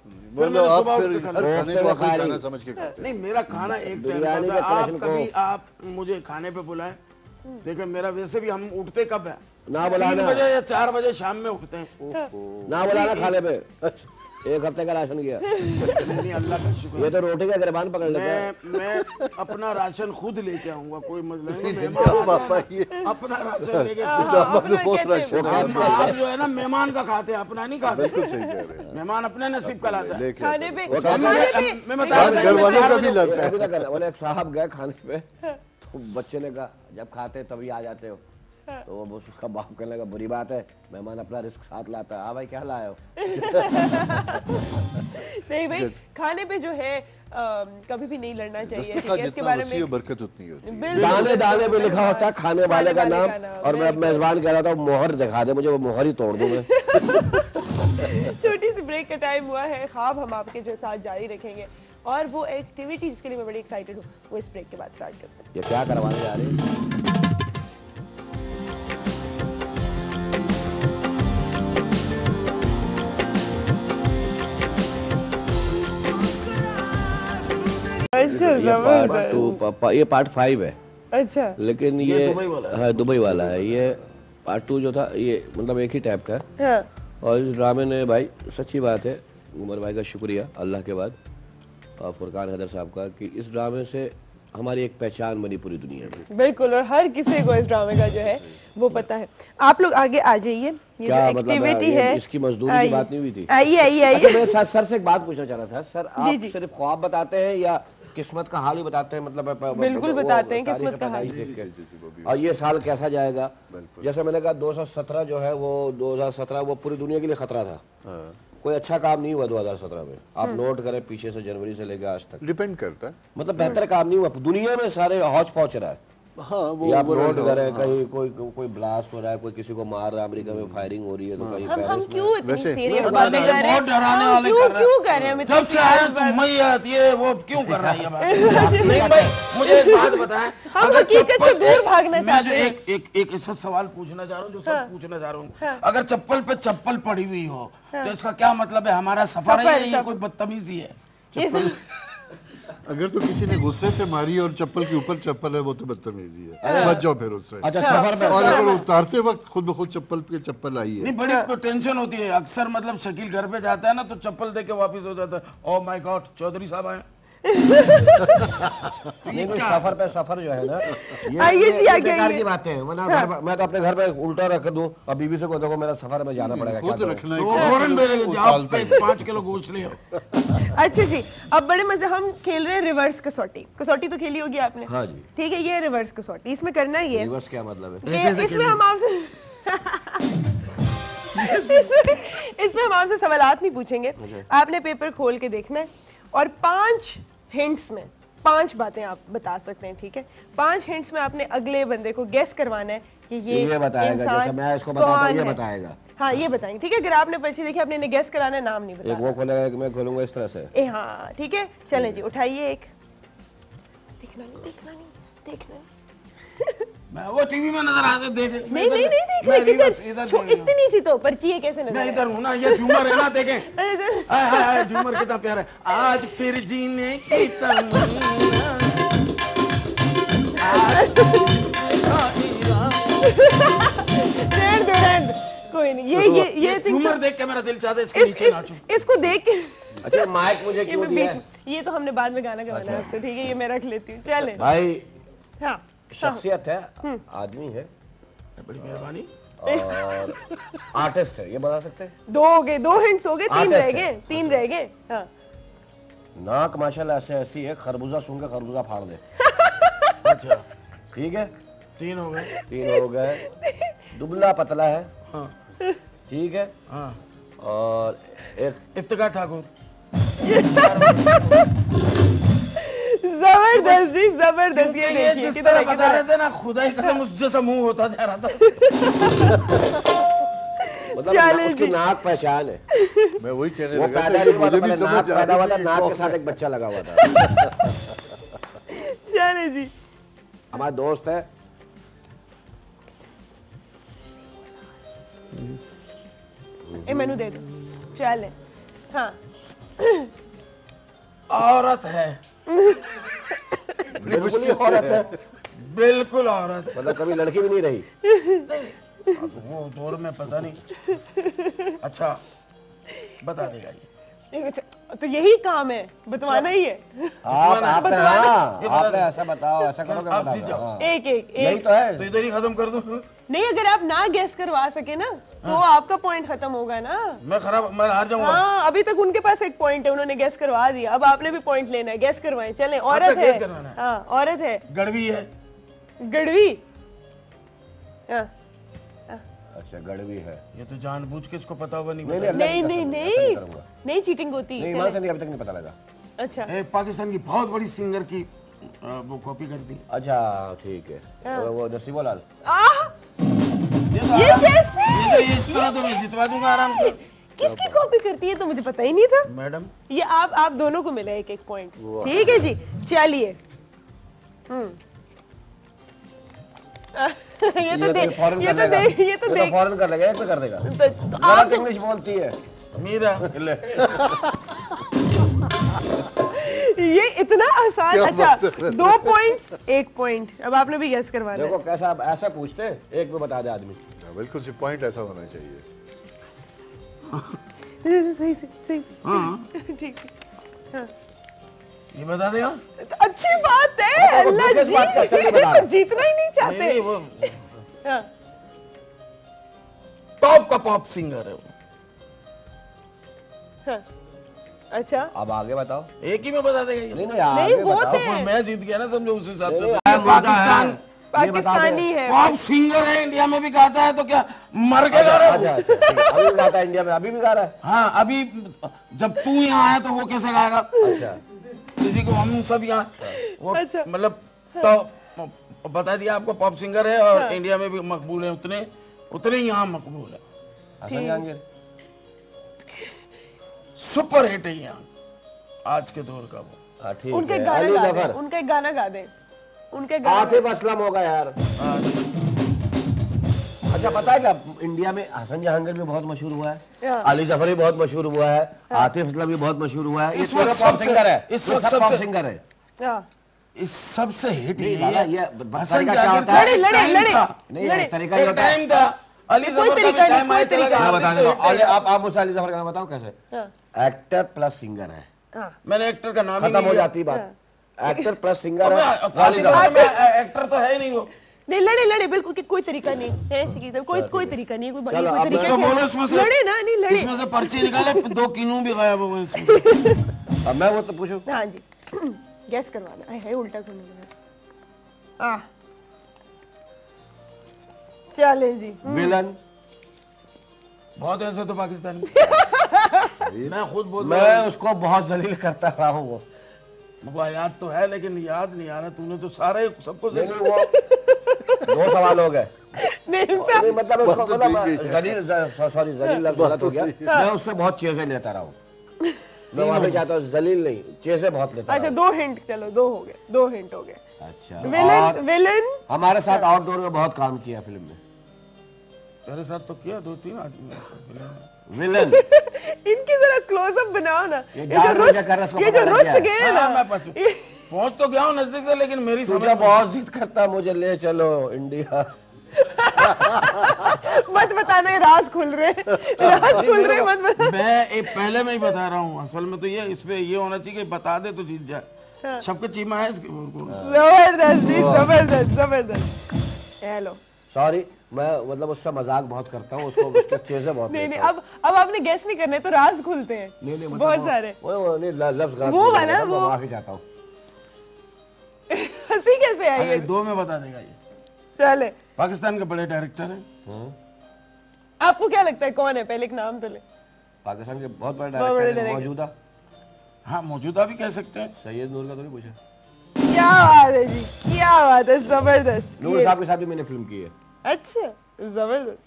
नहीं, मेरा खाना एक टाइम, आप कभी आप मुझे खाने पे बुलाए, देखिए मेरा वैसे भी हम उठते कब है, ना बुलाना 3 बजे या 4 बजे शाम में उठते हैं। ना बुलाना खाने पे। 1 हफ्ते का राशन गया। नहीं, अल्लाह का शुक्र। ये तो रोटी का गिरबान पकड़ लेता है। मैं अपना राशन खुद लेके आऊंगा, कोई मसला नहीं। अपना राशन लेके आप जो है ना मेहमान का खाते हैं, अपना नहीं खाते। बिल्कुल सही कह रहे हैं। मेहमान अपने नसीब का लाता है। खाने पे मैं बता घर वालों का भी लाता है। बोले एक साहब गए खाने पे, तो बच्चे ने कहा जब खाते तभी आ जाते हो, तो वो उसका बाप कहने लगा बुरी बात है, मेहमान अपना रिस्क साथ लाता है। हाँ भाई, क्या लाए हो? नहीं भाई, खाने पे जो है कभी भी नहीं लड़ना चाहिए। इसके बारे में बरकत उतनी होती है। दाने दाने पे लिखा होता है खाने वाले का नाम, और मैं मेजबान कह रहा था मोहर दिखा दे मुझे, वो मोहर ही तोड़ दूं मैं। छोटी सी ब्रेक का टाइम हुआ है, ख्वाब हम आपके जो साथ जारी रखेंगे, और वो एक्टिविटी जिसके लिए मैं बड़ी एक्साइटेड हूँ, वो इस ब्रेक के बाद स्टार्ट करते हैं। ये क्या करवाने जा रहे हैं? ये पार्ट 5 है। अच्छा, लेकिन ये दुबई वाला है। ये पार्ट 2 जो था, ये मतलब एक ही टाइप का है। हाँ। और इस ड्रामे ने भाई, सच्ची बात है, उमर भाई का शुक्रिया अल्लाह के बाद और फुरकान हैदर साहब का, कि इस ड्रामे से हमारी एक पहचान बनी पूरी दुनिया में। बिल्कुल, और हर किसी को इस ड्रामे का जो है वो पता है। आप लोग आगे आ जाइए। ये क्या जो एक्टिविटी है, इसकी मजदूरी की बात नहीं हुई थी? आइए। अच्छा, मैं सर से एक बात पूछना चाह रहा था। सर, आप सिर्फ ख्वाब बताते हैं या किस्मत का हाल ही बताते हैं? मतलब बिल्कुल बताते हैं किस्मत का हाल। और ये साल कैसा जाएगा? जैसे मैंने कहा 2017 जो है वो 2017 वो पूरी दुनिया के लिए खतरा था। कोई अच्छा काम नहीं हुआ 2017 में। आप नोट करें पीछे से, जनवरी से लेकर आज तक, डिपेंड करता है, मतलब बेहतर काम नहीं हुआ दुनिया में, सारे हौच पहुंच रहा है। हाँ, वो आप नोट करें, कहीं कोई ब्लास्ट हो रहा है, कोई किसी को मार रहा है, अमेरिका में फायरिंग हो रही है, तो कहीं हम क्यों इतनी सीरियस बातें कर रहे हैं? डराने वाले क्यों कर रहे हैं? जब से आए तो मई आती है, वो क्यों कर रहा है ये बात? नहीं भाई, मुझे एक बात बताएं, हम हकीकत से दूर भागना चाहते हैं। मैं जो एक ऐसा सवाल पूछना चाह रहा हूँ, जो सब पूछना चाह रहा हूँ, अगर चप्पल पे चप्पल पड़ी हुई हो तो इसका क्या मतलब है? हमारा सफर है या कोई बदतमीजी है? अगर तो किसी ने गुस्से से मारी और चप्पल के ऊपर चप्पल है, वो तो बदतमीजी है, बच जाओ फिर उससे। अच्छा, सफर पे और अगर उतारते वक्त खुद ब खुद चप्पल पे चप्पल आई है, नहीं, बड़ी टेंशन होती है। अक्सर मतलब शकील घर पे जाता है ना, तो चप्पल दे के वापिस हो जाता है, ओह माय गॉड चौधरी साहब आए। नहीं, सफर पे सफर जो है ना, आइए जी, आगे बेकार की बातें हैं। मैं तो अपने घर पे उल्टा रख दूं और बीबी से को देखो मेरा सफर में जाना पड़ेगा, खुद रखना है, वो फौरन मेरे जाओ 5 किलो गोश्त ले आओ। अच्छा जी, अब बड़े मजे हम खेल रहे हैं रिवर्स कसौटी। कसौटी तो खेली होगी आपने? हाँ जी। ठीक है, ये रिवर्स कसौटी। इसमें करना ये, रिवर्स क्या मतलब है? इसमें हम आपसे इसमें हम आपसे सवालात नहीं पूछेंगे, आपने पेपर खोल के देखना है और 5 हिंट्स में 5 बातें आप बता सकते हैं, ठीक है? 5 हिंट्स में आपने अगले बंदे को गेस करवाना है कि ये बताएगा, जैसे मैं इसको बताता हूं ये बताएगा। हाँ, ये बताएंगे, ठीक है? अगर आपने पर्ची देखी, आपने इन्हें गेस कराना है, नाम नहीं बताना। एक वो खोलेगा, एक मैं खोलूंगा, इस तरह से। हाँ, ठीक है, चलें जी, उठाइए एक। देखना नहीं, देखना नहीं, देखना नहीं। मैं वो टीवी में नजर आते देख नहीं नहीं नहीं देख रहे, किधर इतनी सी तो पर्ची है, कैसे नजर? मैं इधर हूँ ना, ये झूमर है ना, देखें हाय झूमर कितना प्यारा है। आज फिर जीने की तमन्ना, कोई नहीं, ये झूमर देख के मेरा दिल चाहता है इसके नीचे नाचूं। इसको देख के। अच्छा, माइक मुझे क्यों दिया है? ये तो हमने बाद में गाना गवाना है आपसे, ठीक है? ये मैं रख लेती हूँ, चले भाई। हाँ, शख्सियत है, आदमी है, बड़ी मेहरबानी, और आर्टिस्ट है, ये बता सकते हैं? 2 हो गए, 2 हिंट्स हो गए, 3 रह गए, 3 रह गए। हाँ, नाक माशाल्लाह ऐसी है, खरबूजा सूंघ के खरबूजा फाड़ दे। अच्छा ठीक है, 3 हो गए, 3 हो गए। दुबला पतला है, हाँ ठीक है, हाँ, और एक इफ्तिकार ठाकुर। जबरदस्त जी, जबरदस्त। ये देखिए जिस तरह बता रहे थे ना, खुदा ही कसम उस जैसा मुंह होता जा रहा था। मतलब उसकी नाक पहचान है। मैं वही कहने वो लगा पैदा था, नहीं हुआ मुझे था, भी पहले समझ नाक आ पैदा हुआ रही था, थी नाक कि के साथ एक बच्चा लगा हुआ था। चले जी, हमारा दोस्त है, मैनू दे दो, चले। हाँ, औरत है, बिल्कुल ही औरत है, बिल्कुल औरत। मतलब कभी लड़की भी नहीं रही। अब वो दौर में पता नहीं। अच्छा, बता देगा ये। तो यही काम है, बतवाना ही है। आपने ऐसा बताओ, ऐसा करोगे, आप जीत जाओ। हाँ। एक यही तो है। तो इधर ही खत्म कर दूं? नहीं, अगर आप ना गेस करवा सके ना, तो आपका पॉइंट खत्म होगा ना। मैं हार जाऊंगा। हाँ, अभी तक उनके पास एक पॉइंट है, उन्होंने गेस करवा दिया, अब आपने भी पॉइंट लेना है, गेस करवाएं। चलें, औरत है। हाँ, औरत है, गड़वी है, गड़वी। हाँ, अच्छा, गड़वी है। ये तो जानबूझ के इसको पता होगा नहीं। नहीं चीटिंग होती है। ईमान से नहीं, अभी तक नहीं पता लगा। अच्छा, एक पाकिस्तान की बहुत बड़ी सिंगर की वो कॉपी कर दी। अच्छा, ठीक है, वो नसीबो लाल। ये कैसे? ये इस तरह तो मैं जितवा दूंगा आराम से। किसकी कॉपी करती है, तो मुझे पता ही नहीं था। मैडम, ये आप दोनों को मिला एक पॉइंट, ठीक है जी। चलिए, ये तो फौरन कर लेगा, एक पे कर देगा। आप इंग्लिश बोलती है मीरा। ये इतना आसान। अच्छा, 2 पॉइंट्स, 1 पॉइंट। अब आपने भी गेस करवाना है। देखो कैसा, ऐसा पूछते, एक पे बता दे आदमी। बिल्कुल सी पॉइंट ऐसा होना चाहिए। सही। हाँ, ठीक है। ये बता देगा, तो अच्छी बात है। अल्लाह जी, तो जीतना ही नहीं चाहते। नहीं, वो हाँ, टॉप का पॉप सिंगर है वो। हाँ, अच्छा, अब आगे बताओ। एक ही में बता देगा ये। नहीं, आगे बहुत बताओ। है। मैं जीत गया ना, समझो उस हिसाब से। पाकिस्तान पाकिस्तानी है। पॉप सिंगर है, इंडिया में भी गाता है, तो क्या मर के गा रहा है? अच्छा, अभी भी गाता है इंडिया में, अभी भी गा रहा है। हाँ, अभी जब तू यहाँ आया तो वो कैसे गाएगा? अच्छा, किसी को हम सब यहाँ वो अच्छा। मतलब तो बता दिया आपको, पॉप सिंगर है और इंडिया में भी मकबूल है, उतने यहाँ मकबूल है। हसन जहांगीर सुपर हिट है यहाँ आज के दौर का वो। ठीक उनके है। गाना अली गा जफर, दे, उनका एक गाना गा दे, उनके गाना। आतिफ असलम होगा यार। अच्छा, पता है क्या, इंडिया में हसन जहांगीर भी बहुत मशहूर हुआ है, अली जफर भी बहुत मशहूर हुआ है, आतिफ असलम भी बहुत मशहूर हुआ है। इस वक्त पॉप सिंगर है, इस वक्त पॉप सिंगर है। इस सबसे हिट ये हसन क्या होता है? लड़े नहीं, तरीका ये होता है। टाइम था, अली जफर का भी टाइम आया चला गया। मैं बता देता हूँ, आप मुझसे अली जफर का नाम बताओ कैसे। एक्टर प्लस सिंगर है, मैंने एक्टर का नाम खत्म हो जाती बात। एक्टर प्लस सिंगर है। एक्टर तो है ही नहीं वो। नहीं, लड़े बिल्कुल, कोई तरीका नहीं है, कोई तरीका नहीं, कोई तरीका बोलो इसमें से, लड़े ना, नहीं लड़े, इसमें से पर्ची निकाले, 2 किनू भी गायब हो गए इसमें। अब मैं वो तो पूछूं। हाँ जी, गैस करवाना है, उल्टा करने लगा। चले जी। विलन, बहुत ऐसे तो पाकिस्तानी मैं खुद बोल मैं उसको बहुत जलील करता रहा हूँ। वो मुझको याद तो है लेकिन याद नहीं आ रहा। तूने तो सारे सबको नहीं, वो 2 सवाल हो गए। नहीं मतलब उसको जलील, सॉरी जलील लफ्ज़ गलत हो गया। मैं उससे बहुत चीजें लेता रहा हूँ। मैं वहाँ पे चाहता हूँ जलील नहीं, चीजें बहुत लेता अच्छा 2 हिंट, चलो 2 हो गए, 2 हिंट हो गए। अच्छा विलन, विलन हमारे साथ आउटडोर में बहुत काम किया फिल्म में। तेरे साथ तो किया 2-3 आदमी। विलन इनकी जरा क्लोज अप बनाओ ना। ये जो रुस गए ना, मैं पहुंच तो गया हूँ नजदीक से, लेकिन मेरी तुझे बहुत जिद करता मुझे ले चलो इंडिया। मत बताना, ये राज खुल रहे, राज खुल रहे, मत बता। मैं पहले में ही बता रहा हूँ। असल में तो ये इस पे ये होना चाहिए कि बता दे तो जीत जाए। सबके चीमा है इसके। जबरदस्त जी, जबरदस्त जबरदस्त। हेलो सॉरी, मैं मतलब उससे मजाक बहुत करता हूँ, उसको उसके चीजें बहुत नहीं नहीं, अब आपने गेस नहीं करने तो राज खुलते हैं। नहीं बहुत सारे वो नहीं लफ्ज़ गलत वो वाला, वो वो माफी चाहता हूँ। हंसी कैसे आई है? 2 में बता देगा ये। चले, पाकिस्तान के बड़े डायरेक्टर हैं। आपको क्या लगता है कौन है? पहले एक नाम तो ले। पाकिस्तान के बहुत बड़े बहुत बड़े डायरेक्टर मौजूदा। हाँ मौजूदा भी कह सकते हैं। सैयद नूर का तो नहीं पूछा? क्या बात है जी, क्या बात है, जबरदस्त। नूर साहब के साथ भी मैंने फिल्म की है। अच्छा जबरदस्त।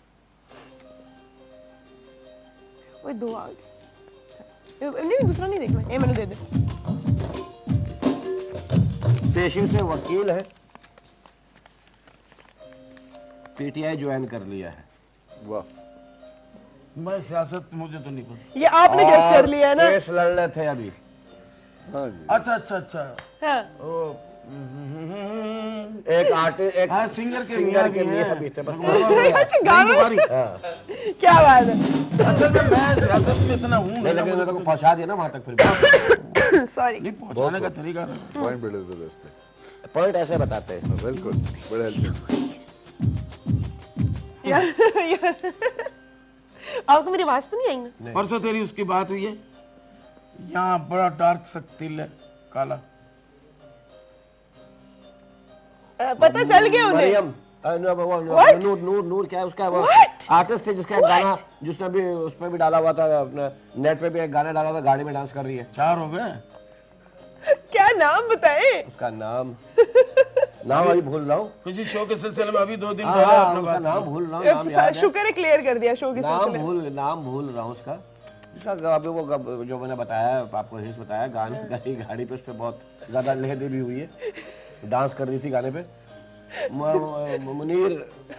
वो 2 आ गए। नहीं दूसरा नहीं देखना, ये मैंने दे दे। पेशे से वकील है, पीटीआई ज्वाइन कर लिया है। वाह, मैं सियासत मुझे तो नहीं पता। ये आपने गेस कर लिया है ना? केस लड़ रहे थे अभी। हाँ जी। अच्छा अच्छा अच्छा। हाँ। एक आर्टिस्ट, एक हाँ, सिंगर के मियां भी थे। अच्छा गाना, क्या बात है। असल में मैं सियासत में इतना हूँ नहीं, लेकिन मैंने पहुंचा दिया ना वहां तक। फिर सॉरी, नहीं पहुंचाने का तरीका पॉइंट बड़े जबरदस्त है। पॉइंट ऐसे बताते हैं। बिल्कुल, बड़े हेल्पफुल। आपको मेरी आवाज तो नहीं आई ना? परसों तेरी उसकी बात हुई है, यहाँ बड़ा डार्क सा तिल है, काला। पता चल गया उन्हें। मरियम नूर नूर नूर क्या है उसका? वो आर्टिस्ट है जिसका एक गाना, जिसने भी उस पर भी डाला हुआ था, अपने नेट पे भी एक गाना डाला था, गाड़ी में डांस कर रही है। 4 हो गए। क्या नाम बताए? उसका नाम अभी भूल रहा हूँ। किसी शो के सिलसिले में अभी 2 दिन हाँ, पहले हाँ, आपने उसका बात नाम भूल रहा हूँ, नाम याद है। शुक्र है क्लियर कर दिया शो के नाम सिलसिले। नाम भूल रहा हूँ उसका। अभी वो जो मैंने बताया आपको, हिस्स बताया, गाड़ी पे उस पर बहुत ज्यादा लहदी भी हुई है, डांस कर रही थी गाने पे। मुनीर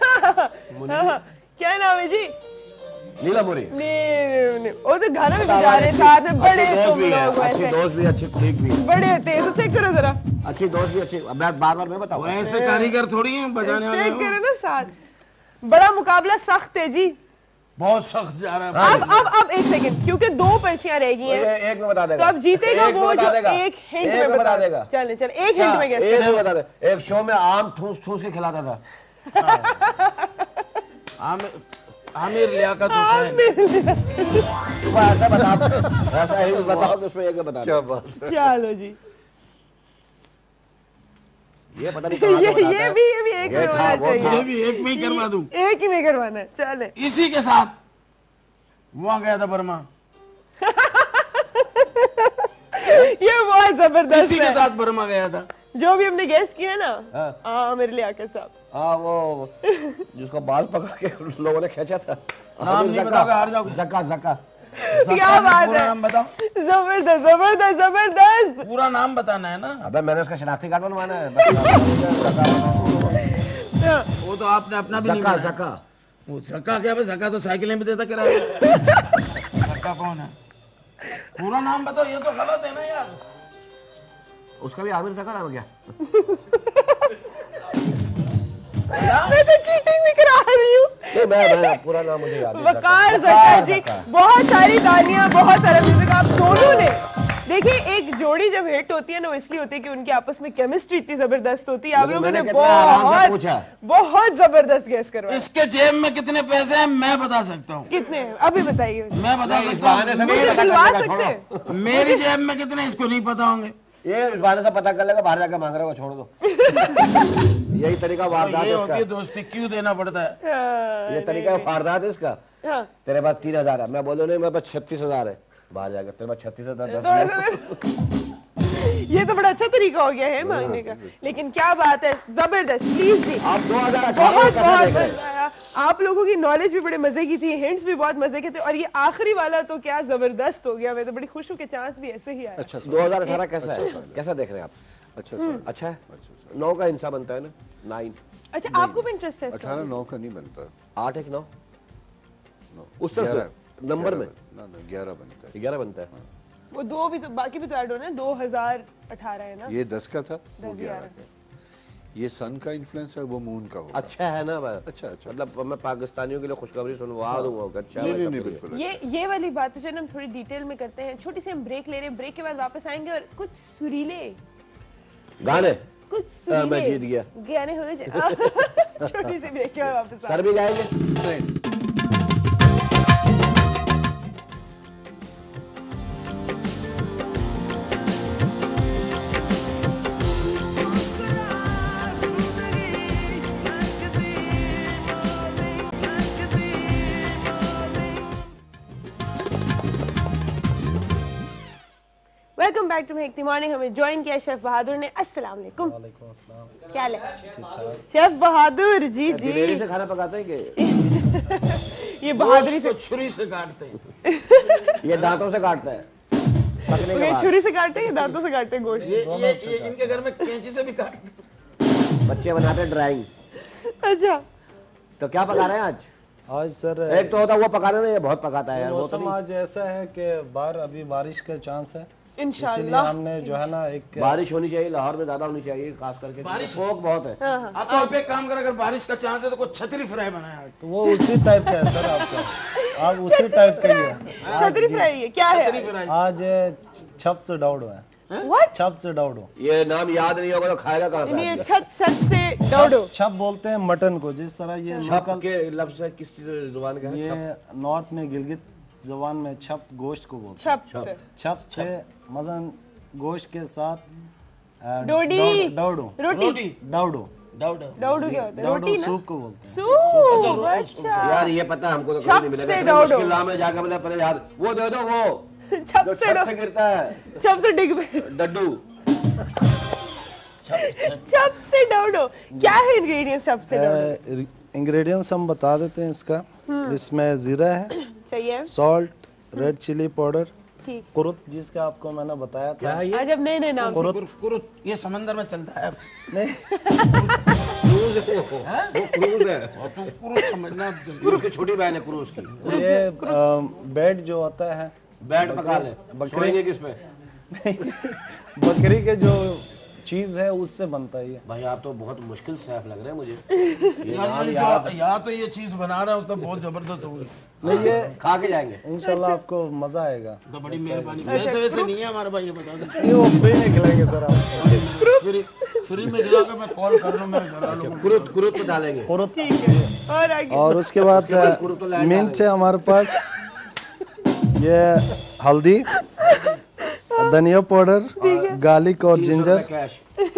क्या नाम है जी? नीला मुरी। नहीं, वो तो गाना भी बजा रहे साथ में। बड़े तुम लोग अच्छी दोस्त भी, अच्छी कुलीग भी, बड़े तेज। चेक करो जरा, अच्छी दोस्त भी, अच्छी। अब बार मैं बताऊँ, ऐसे कारीगर थोड़ी हैं बजाने वाले। चेक करो ना साथ। बड़ा मुकाबला सख्त है जी, बहुत सख्त जा रहा है। अब 1 सेकंड, क्योंकि 2 पर्चियां रह गई हैं। एक में बता देगा तो अब जीतेगा वो जो एक हिंट में बता देगा। चले एक हिंट में गेस। एक में बता दे। एक शो में आम ठूस के खिलाता था। आमिर लियाकत हुसैन। ऐसा बता, ऐसा ही बताओ कि उसमें एक बता। क्या बात है। चलो जी, ये पता नहीं कहाँ से ये भी एक में होना चाहिए। ये भी एक में ही करवा दूं। एक ही में करवाना है। चले, इसी के साथ वहां गया था बर्मा। ये बहुत जबरदस्त इसी के है। साथ बर्मा गया था। जो भी हमने गेस किया ना, हाँ मेरे लिए आके साहब। हाँ, वो जिसको बाल पकड़ के लोगों ने खींचा था। नाम नहीं बताओगे, हार जाओगे। जक्का। क्या बात पूरा है, नाम बताओ। जबरदस्त जबरदस्त जबरदस्त। पूरा नाम बताना है ना। अबे मैंने उसका शनाख्ती कार्ड बनवाना है। वो तो आपने अपना भी नहीं बनाया। जक्का वो जक्का क्या है? जक्का तो साइकिलें भी देता किराए पे। जक्का कौन है? पूरा नाम बताओ, ये तो गलत है ना यार। उसका भी आमिर जक्का नाम है क्या? मैं तो चीटिंग भी करा रही हूँ। मैं पूरा नाम मुझे याद है। वकार जक्का जी, बहुत सारी तालियां, बहुत सारा म्यूजिक। आप दोनों ने देखिए, एक जोड़ी जब हिट होती है ना, वो इसलिए होती है कि उनकी आपस में केमिस्ट्री इतनी जबरदस्त होती है। आप लोगों ने बहुत जबरदस्त गेस करवाया। इसके जेब में कितने पैसे हैं मैं बता सकता हूँ। कितने? अभी बताइए। मैं बता सकता हूँ। दिलवा सकते हैं। मेरी जेब में कितने इसको नहीं पता होंगे। ये इस बारे से पता कर लेगा, बाहर जाकर मांग रहा है, वो छोड़ दो। यही तरीका वारदात ये है होती इसका। है दोस्ती, क्यों देना पड़ता है? ये तरीका वारदात है इसका। हाँ। तेरे पास 3,000 है, मैं बोलूँ नहीं मेरे पास 36,000 है, बाहर जाकर तेरे पास 36,000 ये तो बड़ा अच्छा तरीका हो गया है मांगने का। लेकिन क्या बात है, जबरदस्त चीज थी। आप 2018 बहुत कैसा बहुत देख रहे हैं? मजा आया। आप लोगों की नॉलेज भी बड़े मजे की थी, हिंट्स भी बहुत मजे के थे, और ये आखिरी वाला तो क्या जबरदस्त हो गया। मैं तो बड़ी खुश हूँ कि चांस भी ऐसे ही आया। अच्छा 2018 कैसा है, कैसा देख रहे हैं आप? अच्छा अच्छा है, 9 का हिस्सा बनता है ना, 9 अच्छा, आपको भी इंटरेस्ट है इसका? 18 9 का नहीं बनता, 8 एक 9 उस 11 नंबर में ना 11 बनता है। 11 बनता है। वो दो भी तो, बाकी भी तो ऐड होना है। 2018 है ना। ये 10 का था, वो 10 11 का। ये सन का इन्फ्लुएंस है, वो मून का होगा। अच्छा है ना भाई? अच्छा अच्छा, मतलब मैं पाकिस्तानियों के लिए खुशखबरी सुनवा दूंगा। अच्छा नहीं भाई, नहीं सब नहीं, बढ़िया। बिल्कुल ये वाली बात जो है ना हम थोड़ी डिटेल में करते हैं। छोटी सी हम ब्रेक ले रहे हैं, ब्रेक के बाद वापस आएंगे और कुछ सुरीले गाने कुछ मैं सुरीले जीत गया। गाने हो जाए। छोटी सी ब्रेक के बाद वापस सर भी गाएंगे। नहीं। Welcome back to Mehakti morning. हमें ज्वाइन किया शेफ बहादुर ने। अस्सलाम वालेकुम। क्या हाल है शेफ बहादुर? जी जी। दिलेरी से खाना पकाते हैं कि ये बहादुरी से, छुरी से काटते हैं। ये दांतों से काटता है पकने के ये बाद? छुरी से काटते हैं, दांतों से काटते हैं गोश्त? ये इनके घर में कैंची से भी काटते हैं। बच्चे बनाते हैं ड्राइंग। अच्छा, तो क्या पका रहे हैं आज? आज सर एक तो होता है वो पकाने में, ये बहुत पकाता है यार। वो तो मौसम आज ऐसा है कि बाहर अभी बारिश का चांस है, इसलिए इंशाल्लाह। हमने जो है ना एक बारिश होनी चाहिए, लाहौर में ज्यादा होनी चाहिए खास करके। बारिश फोक बहुत है। अब तो आप एक काम करें, अगर बारिश का चांस है तो कुछ छतरी फ्राई बनाया। तो वो उसी टाइप का है सर आपका, आप उसी टाइप का ही है। छतरी फ्राई है क्या है? आज छप से डाउडो है। What? छप से डाउडो, ये नाम याद नहीं होगा तो खाएगा कहाँ से? ये आदमी? छत से डोडो। छप बोलते हैं मटन को, जिस तरह ये छप लोकल, के लफ्ज है, किस जुबान का है? ये नॉर्थ में गिलगित जबान में छप गोश्त को बोलते हैं। छप छप से मजन गोश्त के साथ डोडी। डाउडो, रोटी। डाउडो, डोडो क्या होता है? डाउडो रोटी ना? सूप को बोलते हैं। सूप। अच्छा, यार ये पता है हमको तो छप कभी नहीं मिलेगा। से इतना डाउडो। मुश्किल नाम है, जाकर बोला पहले यार वो दे दो, वो छप जो से छत से गिरता है, छप से डिग में, डड्डू। छप से डोडो। क्या है इंग्रेडिएंट्स छप से डोडो? इंग्रेडिएंट्स हम बता देते हैं इसका। इसमें जीरा है, सही है, सॉल्ट, रेड चिली पाउडर, ठीक। कुरुत जिसका आपको मैंने बताया था। आज अब नए नए नाम। कुरुत ये समंदर में चलता है। नहीं, क्रूज है वो क्रूज है। कुरुत समझना। क्रूज की छोटी बहन है क्रूज की। ये बेड जो होता है बैट पका ले, सोएंगे किस पे? बकरी के जो चीज है उससे बनता है ये। भाई आप तो बहुत मुश्किल शेफ लग रहे हैं मुझे। ये नाम याद या तो ये चीज बना रहा हूँ तो बहुत जबरदस्त होगी। नहीं, ये खा के जाएंगे। इंशाल्लाह आपको मजा आएगा। तो बड़ी मेहरबानी। वैसे वैसे नहीं है हमारे भाई, ये बता दो। ये वो फ्री में खिलाएंगे सर आपको। फ्री में खिला के मैं कॉल कर लूँ मेरे घर वालों को। कुरुत कुरुत में डालेंगे। कुरुत, और आगे और उसके बाद मिर्च है हमारे पास, ये हल्दी, धनिया पाउडर, गार्लिक और जिंजर, कैश।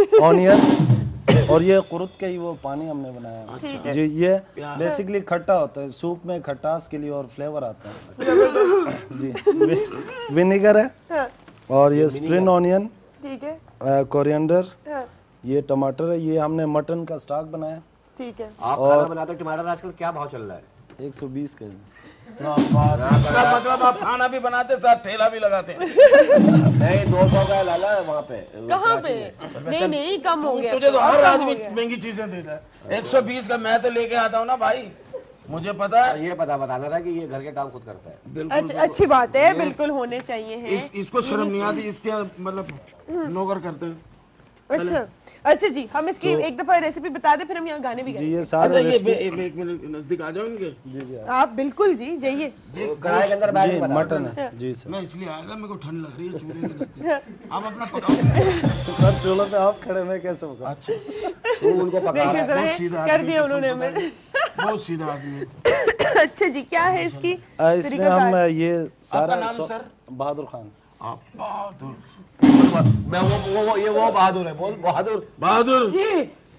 ऑनियन, और ये कुरुत का ही वो पानी हमने बनाया है। जी, ये बेसिकली खट्टा होता है, सूप में खटास के लिए और फ्लेवर आता है जी। विनेगर है, और ये स्प्रिंग ऑनियन, ठीक है, कोरिएंडर, हाँ, ये टमाटर है, ये हमने मटन का स्टॉक बनाया, ठीक है। आप खाना बनाते हो, टमाटर आजकल क्या भाव चल रहा है? 120 के जी। इसका मतलब आप खाना भी बनाते साथ ठेला भी लगाते हैं। नहीं 200 का लाला है वहाँ पे। कहाँ पे? नहीं नहीं, कम हो गया। तुझे तो अब हर कम हो आदमी गया। महंगी चीजें देता है। 120 का मैं तो लेके आता हूँ ना भाई, मुझे पता है। ये पता बताना था कि ये घर के काम खुद करता है। बिल्कुल अच्छी बात है, बिल्कुल होने चाहिए हैं। इसको शर्म नहीं आती, इसके मतलब नौकर करते हैं। अच्छा अच्छा जी, हम इसकी एक दफा रेसिपी बता दें, फिर हम यहाँ गाने भी जी, गाएंगे। ये सारे अच्छा ये एक मिनट नजदीक आ जाओ इनके। आप बिल्कुल जी जाइए। कढ़ाई के अंदर बैठ के बता। मटन है जी सर। मैं इसलिए आया था, मेरे को ठंड लग रही है चूल्हे के नजदीक। आप अपना पकाओ। सर चूल्हे पे आप खड़े, मैं कैसे पकाऊं? अच्छा, तू उनको पका रहा देखिए है। जरा, बहुत सीधा कर आदमी दिया है, उन्होंने कसम हमें। बहुत सीधा आदमी है। अच्छा जी, क्या है इसकी इसमें तरीकाकार? हम ये आपका सारा नाम सर? बहादुर खान। आप बहादुर। मैं वो ये वो बहादुर है। बोल बहादुर। बहादुर,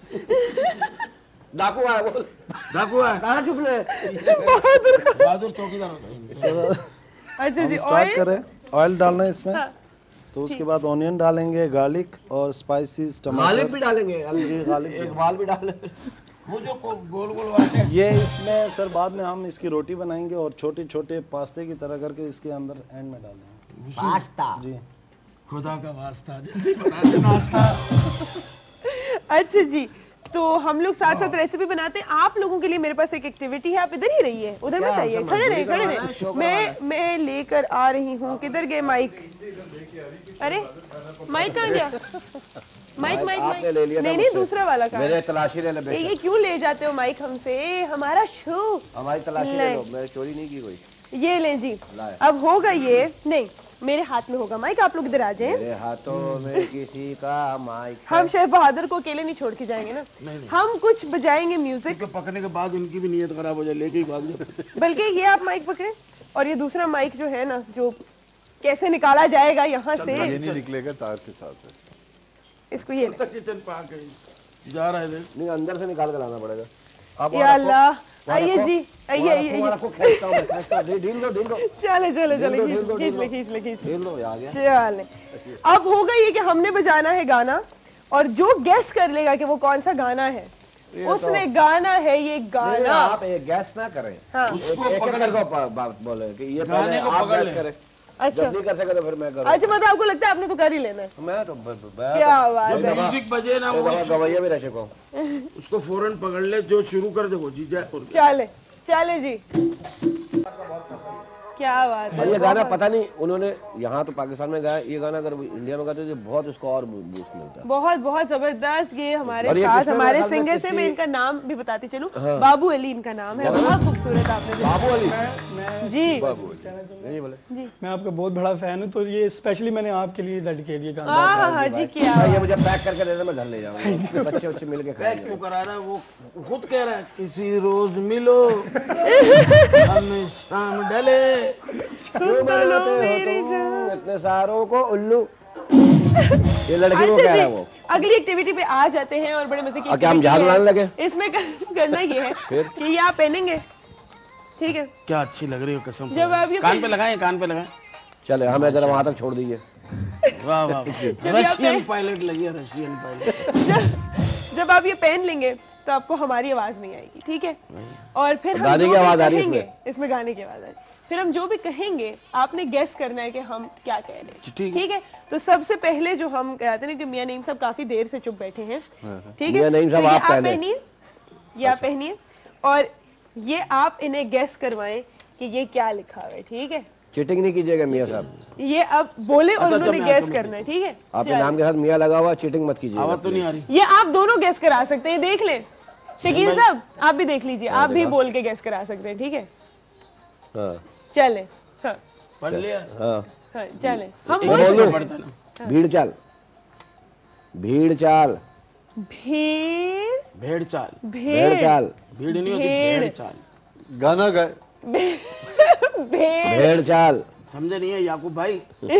डाकू आया बोल, डाकू है कहाँ छुप ले? बहादुर चौकीदार होता है। अच्छा जी, स्टार्ट ऑयल करें। ऑयल डालना है इसमें। हाँ। तो उसके बाद ऑनियन डालेंगे, गार्लिक और स्पाइसीज, गालिब टमाटर। भी डालेंगे, जी गार्लिक। एक बाल भी डाले। वो जो गोल गोल वाले ये इसमें सर बाद में हम इसकी रोटी बनाएंगे और छोटे छोटे पास्ते की तरह करके इसके अंदर एंड में डालेंगे। पास्ता। जी खुदा का वास्ता जल्दी बना दे नाश्ता। अच्छा जी, तो हम लोग साथ साथ रेसिपी बनाते हैं। आप लोगों के लिए मेरे पास एक एक्टिविटी है, आप इधर ही रहिए, उधर मत आइए, खड़े रहिए खड़े रहिए। मैं लेकर आ रही हूँ। किधर गए माइक? अरे माइक कहाँ गया? माइक माइक आपने ले लिया माइक था नहीं नहीं, मुझसे। दूसरा वाला कहाँ? मेरे तलाशी ले ले बेशक। ये क्यों ले जाते हो माइक हमसे? हमारा शो। हमारी तलाशी ले लो, मैंने चोरी नहीं की कोई। ये लें जी। अब होगा ये नहीं, मेरे हाथ में होगा माइक। आप लोग इधर आ जाएं। मेरे हाथों में किसी का माइक। हम शेफ बहादुर को अकेले नहीं छोड़ के जाएंगे ना। हम कुछ बजाएंगे म्यूजिक, तो पकड़ने के बाद उनकी भी नीयत खराब हो जाए, लेके ही भाग जाओ। बल्कि ये आप माइक पकड़े और ये दूसरा माइक जो है ना, जो कैसे निकाला जाएगा यहाँ से, ये नहीं निकलेगा तार के साथ है। इसको ये ले। किचन पे आके जा रहे थे। नहीं, अंदर से निकाल के लाना पड़ेगा। अब या अल्लाह, आइए जी, आइए आइए। रखो, खींचता हूँ मैं, खींचता हूँ। ढील दो, ढील दो, चले चले चले, ढील दो, खींच ले खींच ले खींच ले। ढील दो, आ गया। चले, अब होगा ये कि हमने बजाना है गाना और जो गेस कर लेगा कि वो कौन सा गाना है, उसने गाना है ये गाना। आप एक गैस ना करें। हाँ। एक को बात बोले कि ये गाने को आप पकड़ गैस ले। करें। अच्छा जब नहीं कर सके तो फिर मैं करूँ। अच्छा, मतलब आपको लगता है आपने तो कर ही लेना है? मैं तो क्या बात है। म्यूजिक बजे ना, वो गवैया भी रहे को। उसको फौरन पकड़ ले, जो शुरू कर दे वो जीत जाए। चले चले जी, क्या बात है। और ये गाना पता नहीं उन्होंने यहाँ तो पाकिस्तान में गाया, ये गाना अगर इंडिया में गाते तो बहुत उसको और बूस्ट मिलता है। बहुत बहुत जबरदस्त। ये हमारे और ये साथ किसने हमारे मेरे ख्याल में सिंगर थे, मैं इनका नाम भी बताती चलूं। बाबू अली इनका नाम है। बहुत खूबसूरत आपने बाबू अली जी। नहीं बोले। मैं आपका बहुत बड़ा फैन हूँ, तो ये स्पेशली मैंने आपके लिए डेडिकेट ये गाना। हाँ हाँ जी, क्या ये मुझे पैक करके दे दे, मैं घर ले जाऊंगा। बच्चे बच्चे मिल के पैक क्यों करा रहा है? वो खुद कह रहा है किसी रोज मिलो हमें शाम डले। इतने सारों को उल्लू। ये लड़की को कह रहा है वो। अगली एक्टिविटी पे आ जाते हैं और बड़े मजे की क्या हम activity जहाज है। उड़ाने लगे? इसमें करना ये है कि ये आप पहनेंगे, ठीक है? क्या अच्छी लग रही हो कसम। जब आप ये कान पे लगाएं, कान पे लगाएं। चले हमें जरा वहां तक छोड़ दीजिए। वाह वाह, रशियन पायलट लगी है, रशियन पायलट। जब आप ये पहन लेंगे तो आपको हमारी आवाज नहीं आएगी, ठीक है? और फिर हम गाने जो की भी आवाज आ रही है कहेंगे, इसमें गाने की आवाज आ रही है। फिर हम जो भी कहेंगे आपने गेस करना है कि हम क्या कह रहे हैं, ठीक है? तो सबसे पहले जो हम कहते हैं कि मियां नईम साहब काफी देर से चुप बैठे हैं, ठीक है? मियां नईम साहब तो ये आप पहने। पहनिए, ये आप पहनिए और ये आप इन्हें गेस करवाएं कि ये क्या लिखा हुआ है, ठीक है? चीटिंग नहीं कीजिएगा मियां साहब। ये अब बोले और उन्होंने गैस करना है, ठीक है? आपके नाम के साथ मियां लगा हुआ, चीटिंग मत कीजिएगा। आवाज तो नहीं आ रही। ये आप दोनों गैस करा सकते हैं, देख लें। शकील साहब आप भी देख लीजिए, आप भी बोल के गैस करा सकते हैं, ठीक है? हाँ चले, हाँ पढ़ लिया। हाँ हाँ चले। हम मैं बोल बोल पढ़ता ना। दूं? भीड़ चाल, भीड़ चाल, भीड़ भेड़ चाल। भेड़ चाल, भीड़ नहीं होती, भेड़। भेड़ चाल। गाना गाए। भेड़ भेड़ चाल। समझे नहीं है याकूब भाई?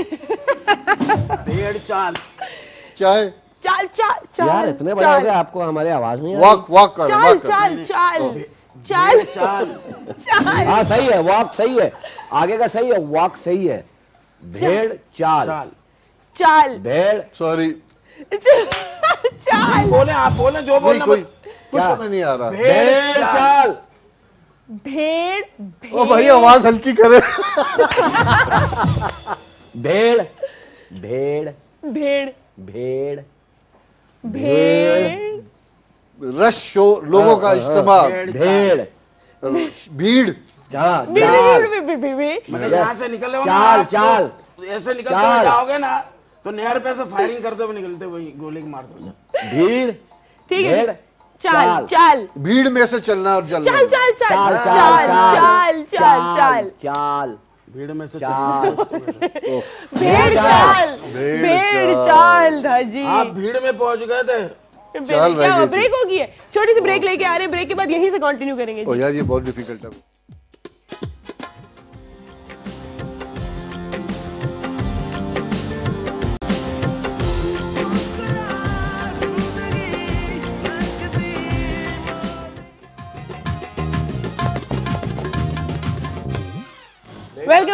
भेड़ चाल। चाय। चाल चाल चाल। यार इतने बड़े हो गए आपको हमारी आवाज नहीं आ वॉक वॉक कर, चाल वॉक कर। चाल चाल चाल चाल। चाल। हाँ सही है, वॉक सही है, आगे का सही है, वॉक सही है। भेड़ चाल, चाल। चाल भेड़ सॉरी, चाल बोले आप, बोले जो नहीं बोलना। कोई कुछ समझ नहीं आ रहा। भेड़ चाल। भेड़ ओ भाई आवाज हल्की करे। भेड़ भेड़ भेड़ भेड़ भेड़ रश शो, लोगों का इज्तिमा, भेड़ भीड़। हाँ, भेड़ चाल भेड़ भेड़ भेड़। मतलब यहाँ से निकले हो ना चाल आप, तो चाल ऐसे निकलते चाल। हुए जाओगे ना तो नहर पे से फायरिंग करते हुए निकलते हुए गोली मारते हुए। भीड़ ठीक है, भेड़ चाल चाल भीड़ में से चलना और जलना। चाल चाल चाल चाल चाल चाल चाल चाल चाल भीड़ में से चाल। भेड़ चाल भेड़ चाल था जी। आप भीड़ में पहुंच गए थे। चाल रह क्या गई थी। ब्रेक हो गई है? छोटी सी ब्रेक लेके आ रहे हैं, ब्रेक के बाद यहीं से कंटिन्यू करेंगे ओ जी। यार ये बहुत डिफिकल्ट है।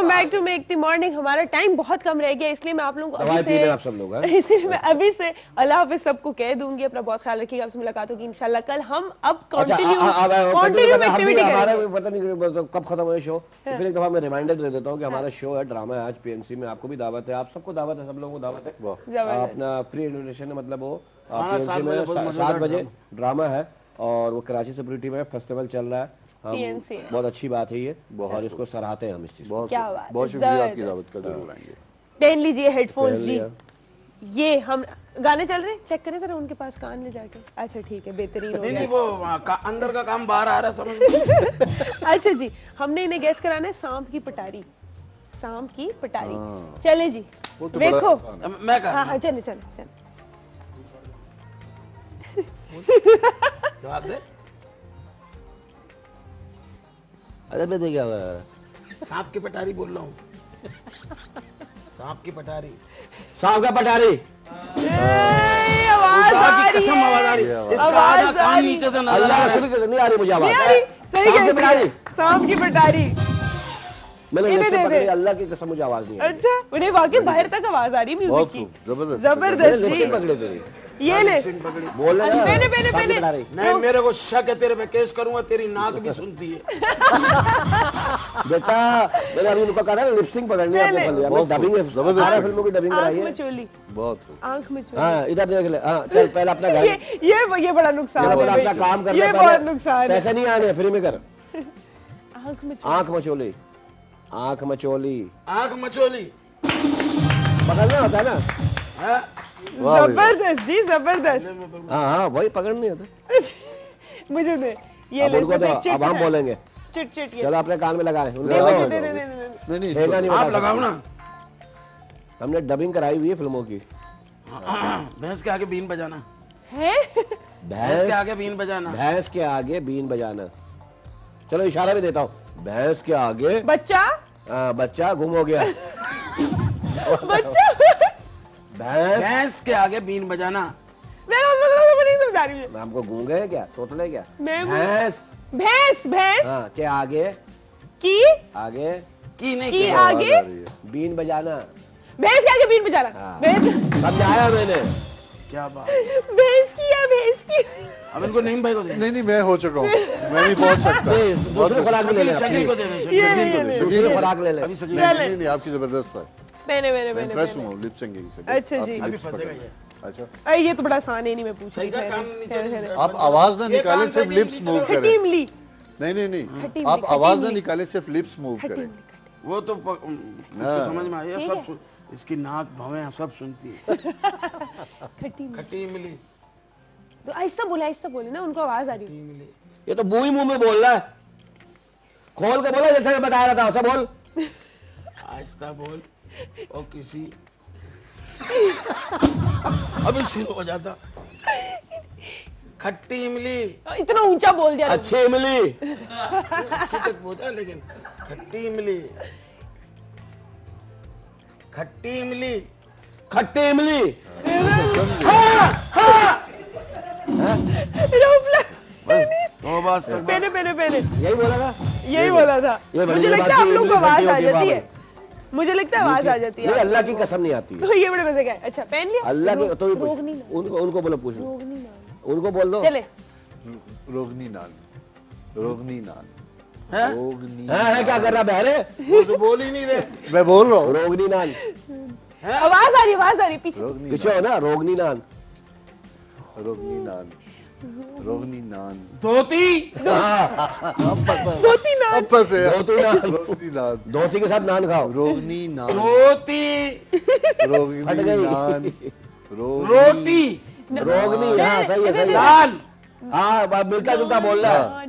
Welcome back to make the morning. हमारा टाइम बहुत कम रह गया, इसलिए मैं आप लोगों को दवाई पी लें आप सब लोग, इसलिए मैं अभी से अल्लाह हाफिज सबको कह दूंगी। अपना बहुत ख्याल रखिएगा, आपसे मुलाकात होगी इंशाल्लाह कल। हम अब कंटिन्यू एक्टिविटी हमारा पता नहीं कब खत्म हुआ शो, तो फिर एक दफा मैं रिमाइंडर दे देता हूँ कि हमारा शो है, ड्रामा है आज पीएनसी में। आपको भी दावत है, आप सबको दावत है, सब लोगों को दावत है। अपना फ्री इन्विटेशन है, मतलब वो पीएनसी में 7 बजे ड्रामा है और वो कराची से पूरी टीम है, फेस्टिवल चल रहा है। हम बहुत अच्छी बात है ये, और इसको सराहते हैं हम इस चीज। बहुत शुक्रिया आपकी दावत का, जरूर आएंगे। पहन लीजिए हेडफोन्स जी। ये हम गाने चल रहे हैं, चेक करें जरा उनके पास कान ले जाके। अच्छा ठीक है, बेहतरीन हो गया। नहीं वो अंदर का काम बाहर आ रहा है, समझ। अच्छा जी, हमने इन्हें गैस कराना है सांप की पटारी। सांप की पटारी। चले जी, देखो मैं कर। हाँ चले चले चले। जवाब दे। अरे मैं देखा सांप की पटारी बोल रहा हूँ। सांप की पटारी, सांप का पटारी। आवाज आ रही कसम आवाज आ रही है, इसका आधा कान नीचे से नजर आ रहा है। नहीं आ रही मुझे आवाज। सही है, सांप की पटारी। मैंने लिपस्टिक पकड़ी, अल्लाह की कसम मुझे आवाज नहीं आ रही। अच्छा, उन्हें वाकई बाहर तक आवाज आ रही म्यूजिक की। जबरदस्त जी। पकड़े तेरी, ये ले बोल रहा है पहले नहीं, मेरे को शक है तेरे पे केस करूंगा, तेरी नाक भी सुनती है। बेटा मैंने अभी उनको कहा लिपसिंग पकड़नी है अपने फल। मैं डबिंग है, जबरदस्त फिल्मों की डबिंग कराई है। आंख में चोली, बहुत आंख में चोली। हां इधर देख ले। हां चल पहले अपना घर, ये बड़ा नुकसान है। अपना काम कर ले, ये बहुत नुकसान है। पैसे नहीं आने, फ्री में कर। आंख में आंख मचोली, आंख मचोली, आंख मचोली पकड़ना होता है ना। जबरदस्त जी, जबरदस्त। हाँ वही पकड़नी होता। मुझे दे ये ले। अब हम बोलेंगे, चिट चिट। चलो अपने कान में लगाएं। नहीं आप लगाओ ना। हमने डबिंग कराई हुई है फिल्मों की। भैंस के आगे बीन बजाना है, भैंस के आगे बीन बजाना, भैंस के आगे बीन बजाना। चलो इशारा भी देता हूँ, भैंस के आगे बच्चा। बच्चा गुम हो गया। बच्चा भैंस के आगे बीन बजाना। मैं नहीं समझा रही हूँ। मैं हमको गूंगे है क्या, तोतले क्या? भैंस भैंस भैंस के आगे की, आगे की नहीं की आगे बीन बजाना। भैंस के आगे बीन बजाना। भैंस समझाया मैंने। क्या बात, भैंस की या भैंस की। अब इनको नईम भाई को दे। नहीं मैं हो चुका हूँ, मैं नहीं पहुँच सकता। दूसरे खुराक में ले ले, शकील को दे दे, दूसरे खुराक ले ले। नहीं आपकी जबरदस्त है। मैंने इम्प्रेस हूँ लिप सिंगिंग से। अच्छा जी, अभी फंसेगा ये। अच्छा ये तो बड़ा आसान है, नहीं मैं पूछ रही। आप आवाज ना निकाले, सिर्फ लिप्स मूव करें। नहीं आप आवाज ना निकाले, सिर्फ लिप्स मूव करें। वो तो इसको समझ में आया, सब इसकी नाक भवें सब सुनती है। खट्टी इमली तो आहिस्ता बोले ना, उनको आवाज आ रही है। ये तो मुंह ही मुंह में बोल रहा है, खोल के बोला जैसे मैं बता रहा था, सब बोल। आहिस्ता बोल और किसी अभी शुरू हो जाता। खट्टी इमली, इतना ऊंचा बोल दिया। अच्छी इमली, अच्छी तक पहुंचा, लेकिन खट्टी इमली, खट्टी इमली, खट्टी इमली। पहले यही बोला था, यही बोला था। मुझे लगता है आप लोग को आवाज आ जाती है, मुझे लगता है आवाज आ जाती है। अल्लाह की कसम नहीं आती है। तो ये बड़े मजे का है। अच्छा पहन लिया अल्लाह की, तो भी पूछ उनको बोलो, पूछ उनको बोल दो। चले रोगनी नान, रोगनी नान, रोगनी है क्या कर रहा बहरे? वो तो बोल ही नहीं रहे। मैं बोल रहा हूँ रोगनी नान। आवाज आ रही पीछे पीछे हो ना। रोगनी नान, रोगनी नान, रोगनी नान, धोती, धोती नान, रोगनी नान, धोती के साथ नान खाओ। रोगनी नान, धोती, रोगनी नान, रोटी, रोगनी। हाँ सही है, सही है। दाल, हाँ मिलता जुलता बोल रहा है।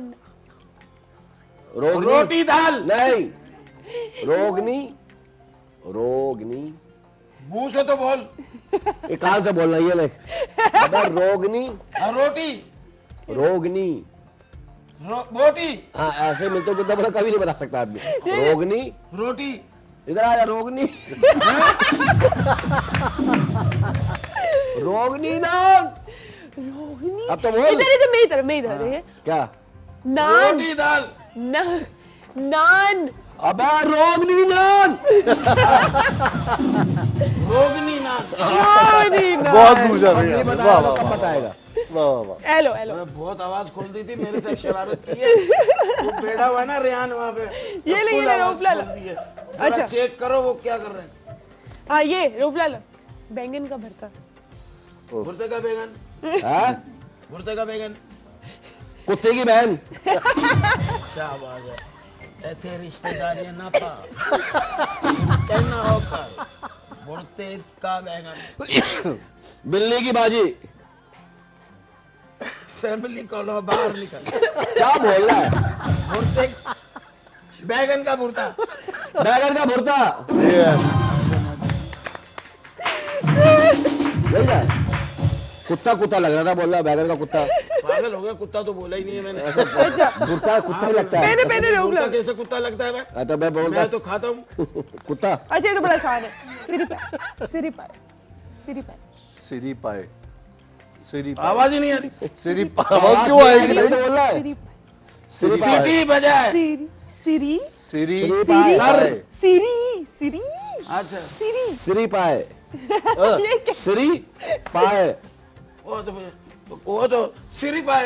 रोटी दाल नहीं, रोगनी, रोगनी मुंह से तो बोल, ये कान से बोलना। ये ले रोगनी, रोटी, रोगनी, रोटी। हाँ ऐसे मिलते जुलते बोला कभी नहीं बता सकता आदमी। रोगनी, रोटी, इधर आ जा। रोगनी, रोगनी नान। रोगनी। अब तो बोल। मेरी तरफ क्या? नान, रोटी दाल, नान, अबे रोगनी नान। रोगनी नान। बहुत पूछा भैया, वाह वाह वाह बताएगा। वाह वाह। Hello hello. मैं बहुत आवाज खोल दी थी, मेरे से शरारत की है। वो बेड़ा हुआ ना रेहान वहाँ पे, ये ले, फुल ये ले, आवाज रोफला लो। खोल दी है। अच्छा। जरा चेक करो वो क्या कर रहे हैं। हाँ ये रोफला लो, बैंगन का भरता। भुर्ते का बैंगन। हाँ? भुर्ते का बैंगन। कुत्ते की बहन। क्या बात है, ऐसे रिश्तेदारी ना पा कहना होकर भुर्ते का बैंगन। बिल्ली की बाजी। फैमिली को लो बाहर निकल। क्या बोल रहा है? भुर्ते बैंगन का भुर्ता। बैगन का भुर्ता। कुत्ता कुत्ता लग रहा था, बोल रहा बैगन का कुत्ता। पागल हो गया, कुत्ता तो बोला ही नहीं है मैंने। भुर्ता कुत्ता ही लगता है। पहले रोक लो। भुर्ता कैसे कुत्ता लगता है भाई? तो मैं बोल मैं तो खाता हूँ। कुत्ता। अच्छा ये तो बड़ा आसान है। सिरी पाए, सिरी पाए, सिरी पाए। सिरी पाए, सिरी आवाज ही नहीं आ रही। सिरी आवाज क्यों आएगी नहीं? बोल रहा है सिरी पाए, सिरी सीटी बजाए। सिरी, सिरी, सिरी पाए। पाए। सिरी, सिरी, अच्छा, सिरी। सिरी पाए। ये क्या? सिरी पाए। वो तो सिरी पाए।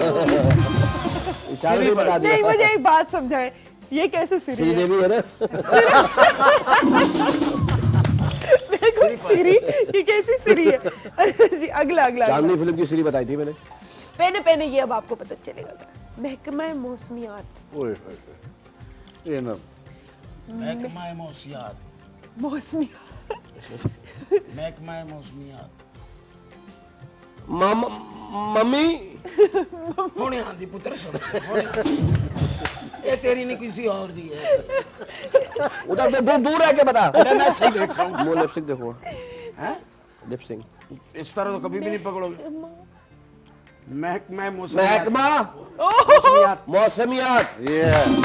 इशारे में बता दिया। नहीं मुझे एक बात समझाए, ये कैसे सिरी श्री है? देवी है ना। देखो सिरी, ये कैसी सिरी है? जी अगला अगला। चांदनी फिल्म की श्री बताई थी मैंने। पहले पहले ये अब आपको पता चलेगा। महकमा मौसमियात। ओए ये ना महकमा मौसमियात। मौसमियात। महकमा मौसमियात। मम्मी होने आंधी पुत्र सब ये तेरी नहीं किसी और दी है। उधर से दूर रह के बता। मैं सही देख रहा हूँ। मुंह लिपस्टिक देखो। हैं? लिपस्टिक। इस तरह तो कभी भी नहीं पकड़ोगे। महकमा मौसमियात। महकमा मौसमियात। मौसमियात। ये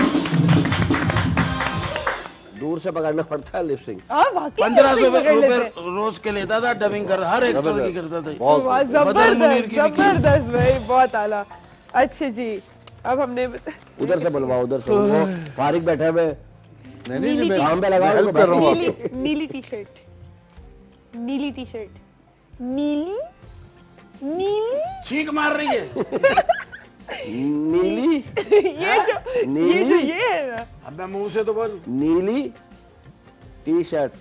दूर से पकड़ना पड़ता है लिपस्टिक। 1500 रुपए रोज के लेता था, डबिंग कर हर एक तरह की करता था। बहुत जबरदस्त जबरदस्त भाई, बहुत आला। अच्छा जी अब हमने उधर से बुलवाओ, उधर से। वो फारिक बैठे हुए। नहीं नहीं मैं काम पे लगाओ, हेल्प कर रहा हूँ आपको। नीली टी शर्ट, नीली टी शर्ट, नीली नीली। छींक मार रही है। नीली। ये जो ये है ना। अब मैं मुंह से तो बोल। नीली टी शर्ट।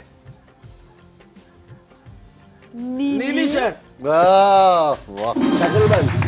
नीली शर्ट। वाह वाह। तकरीबन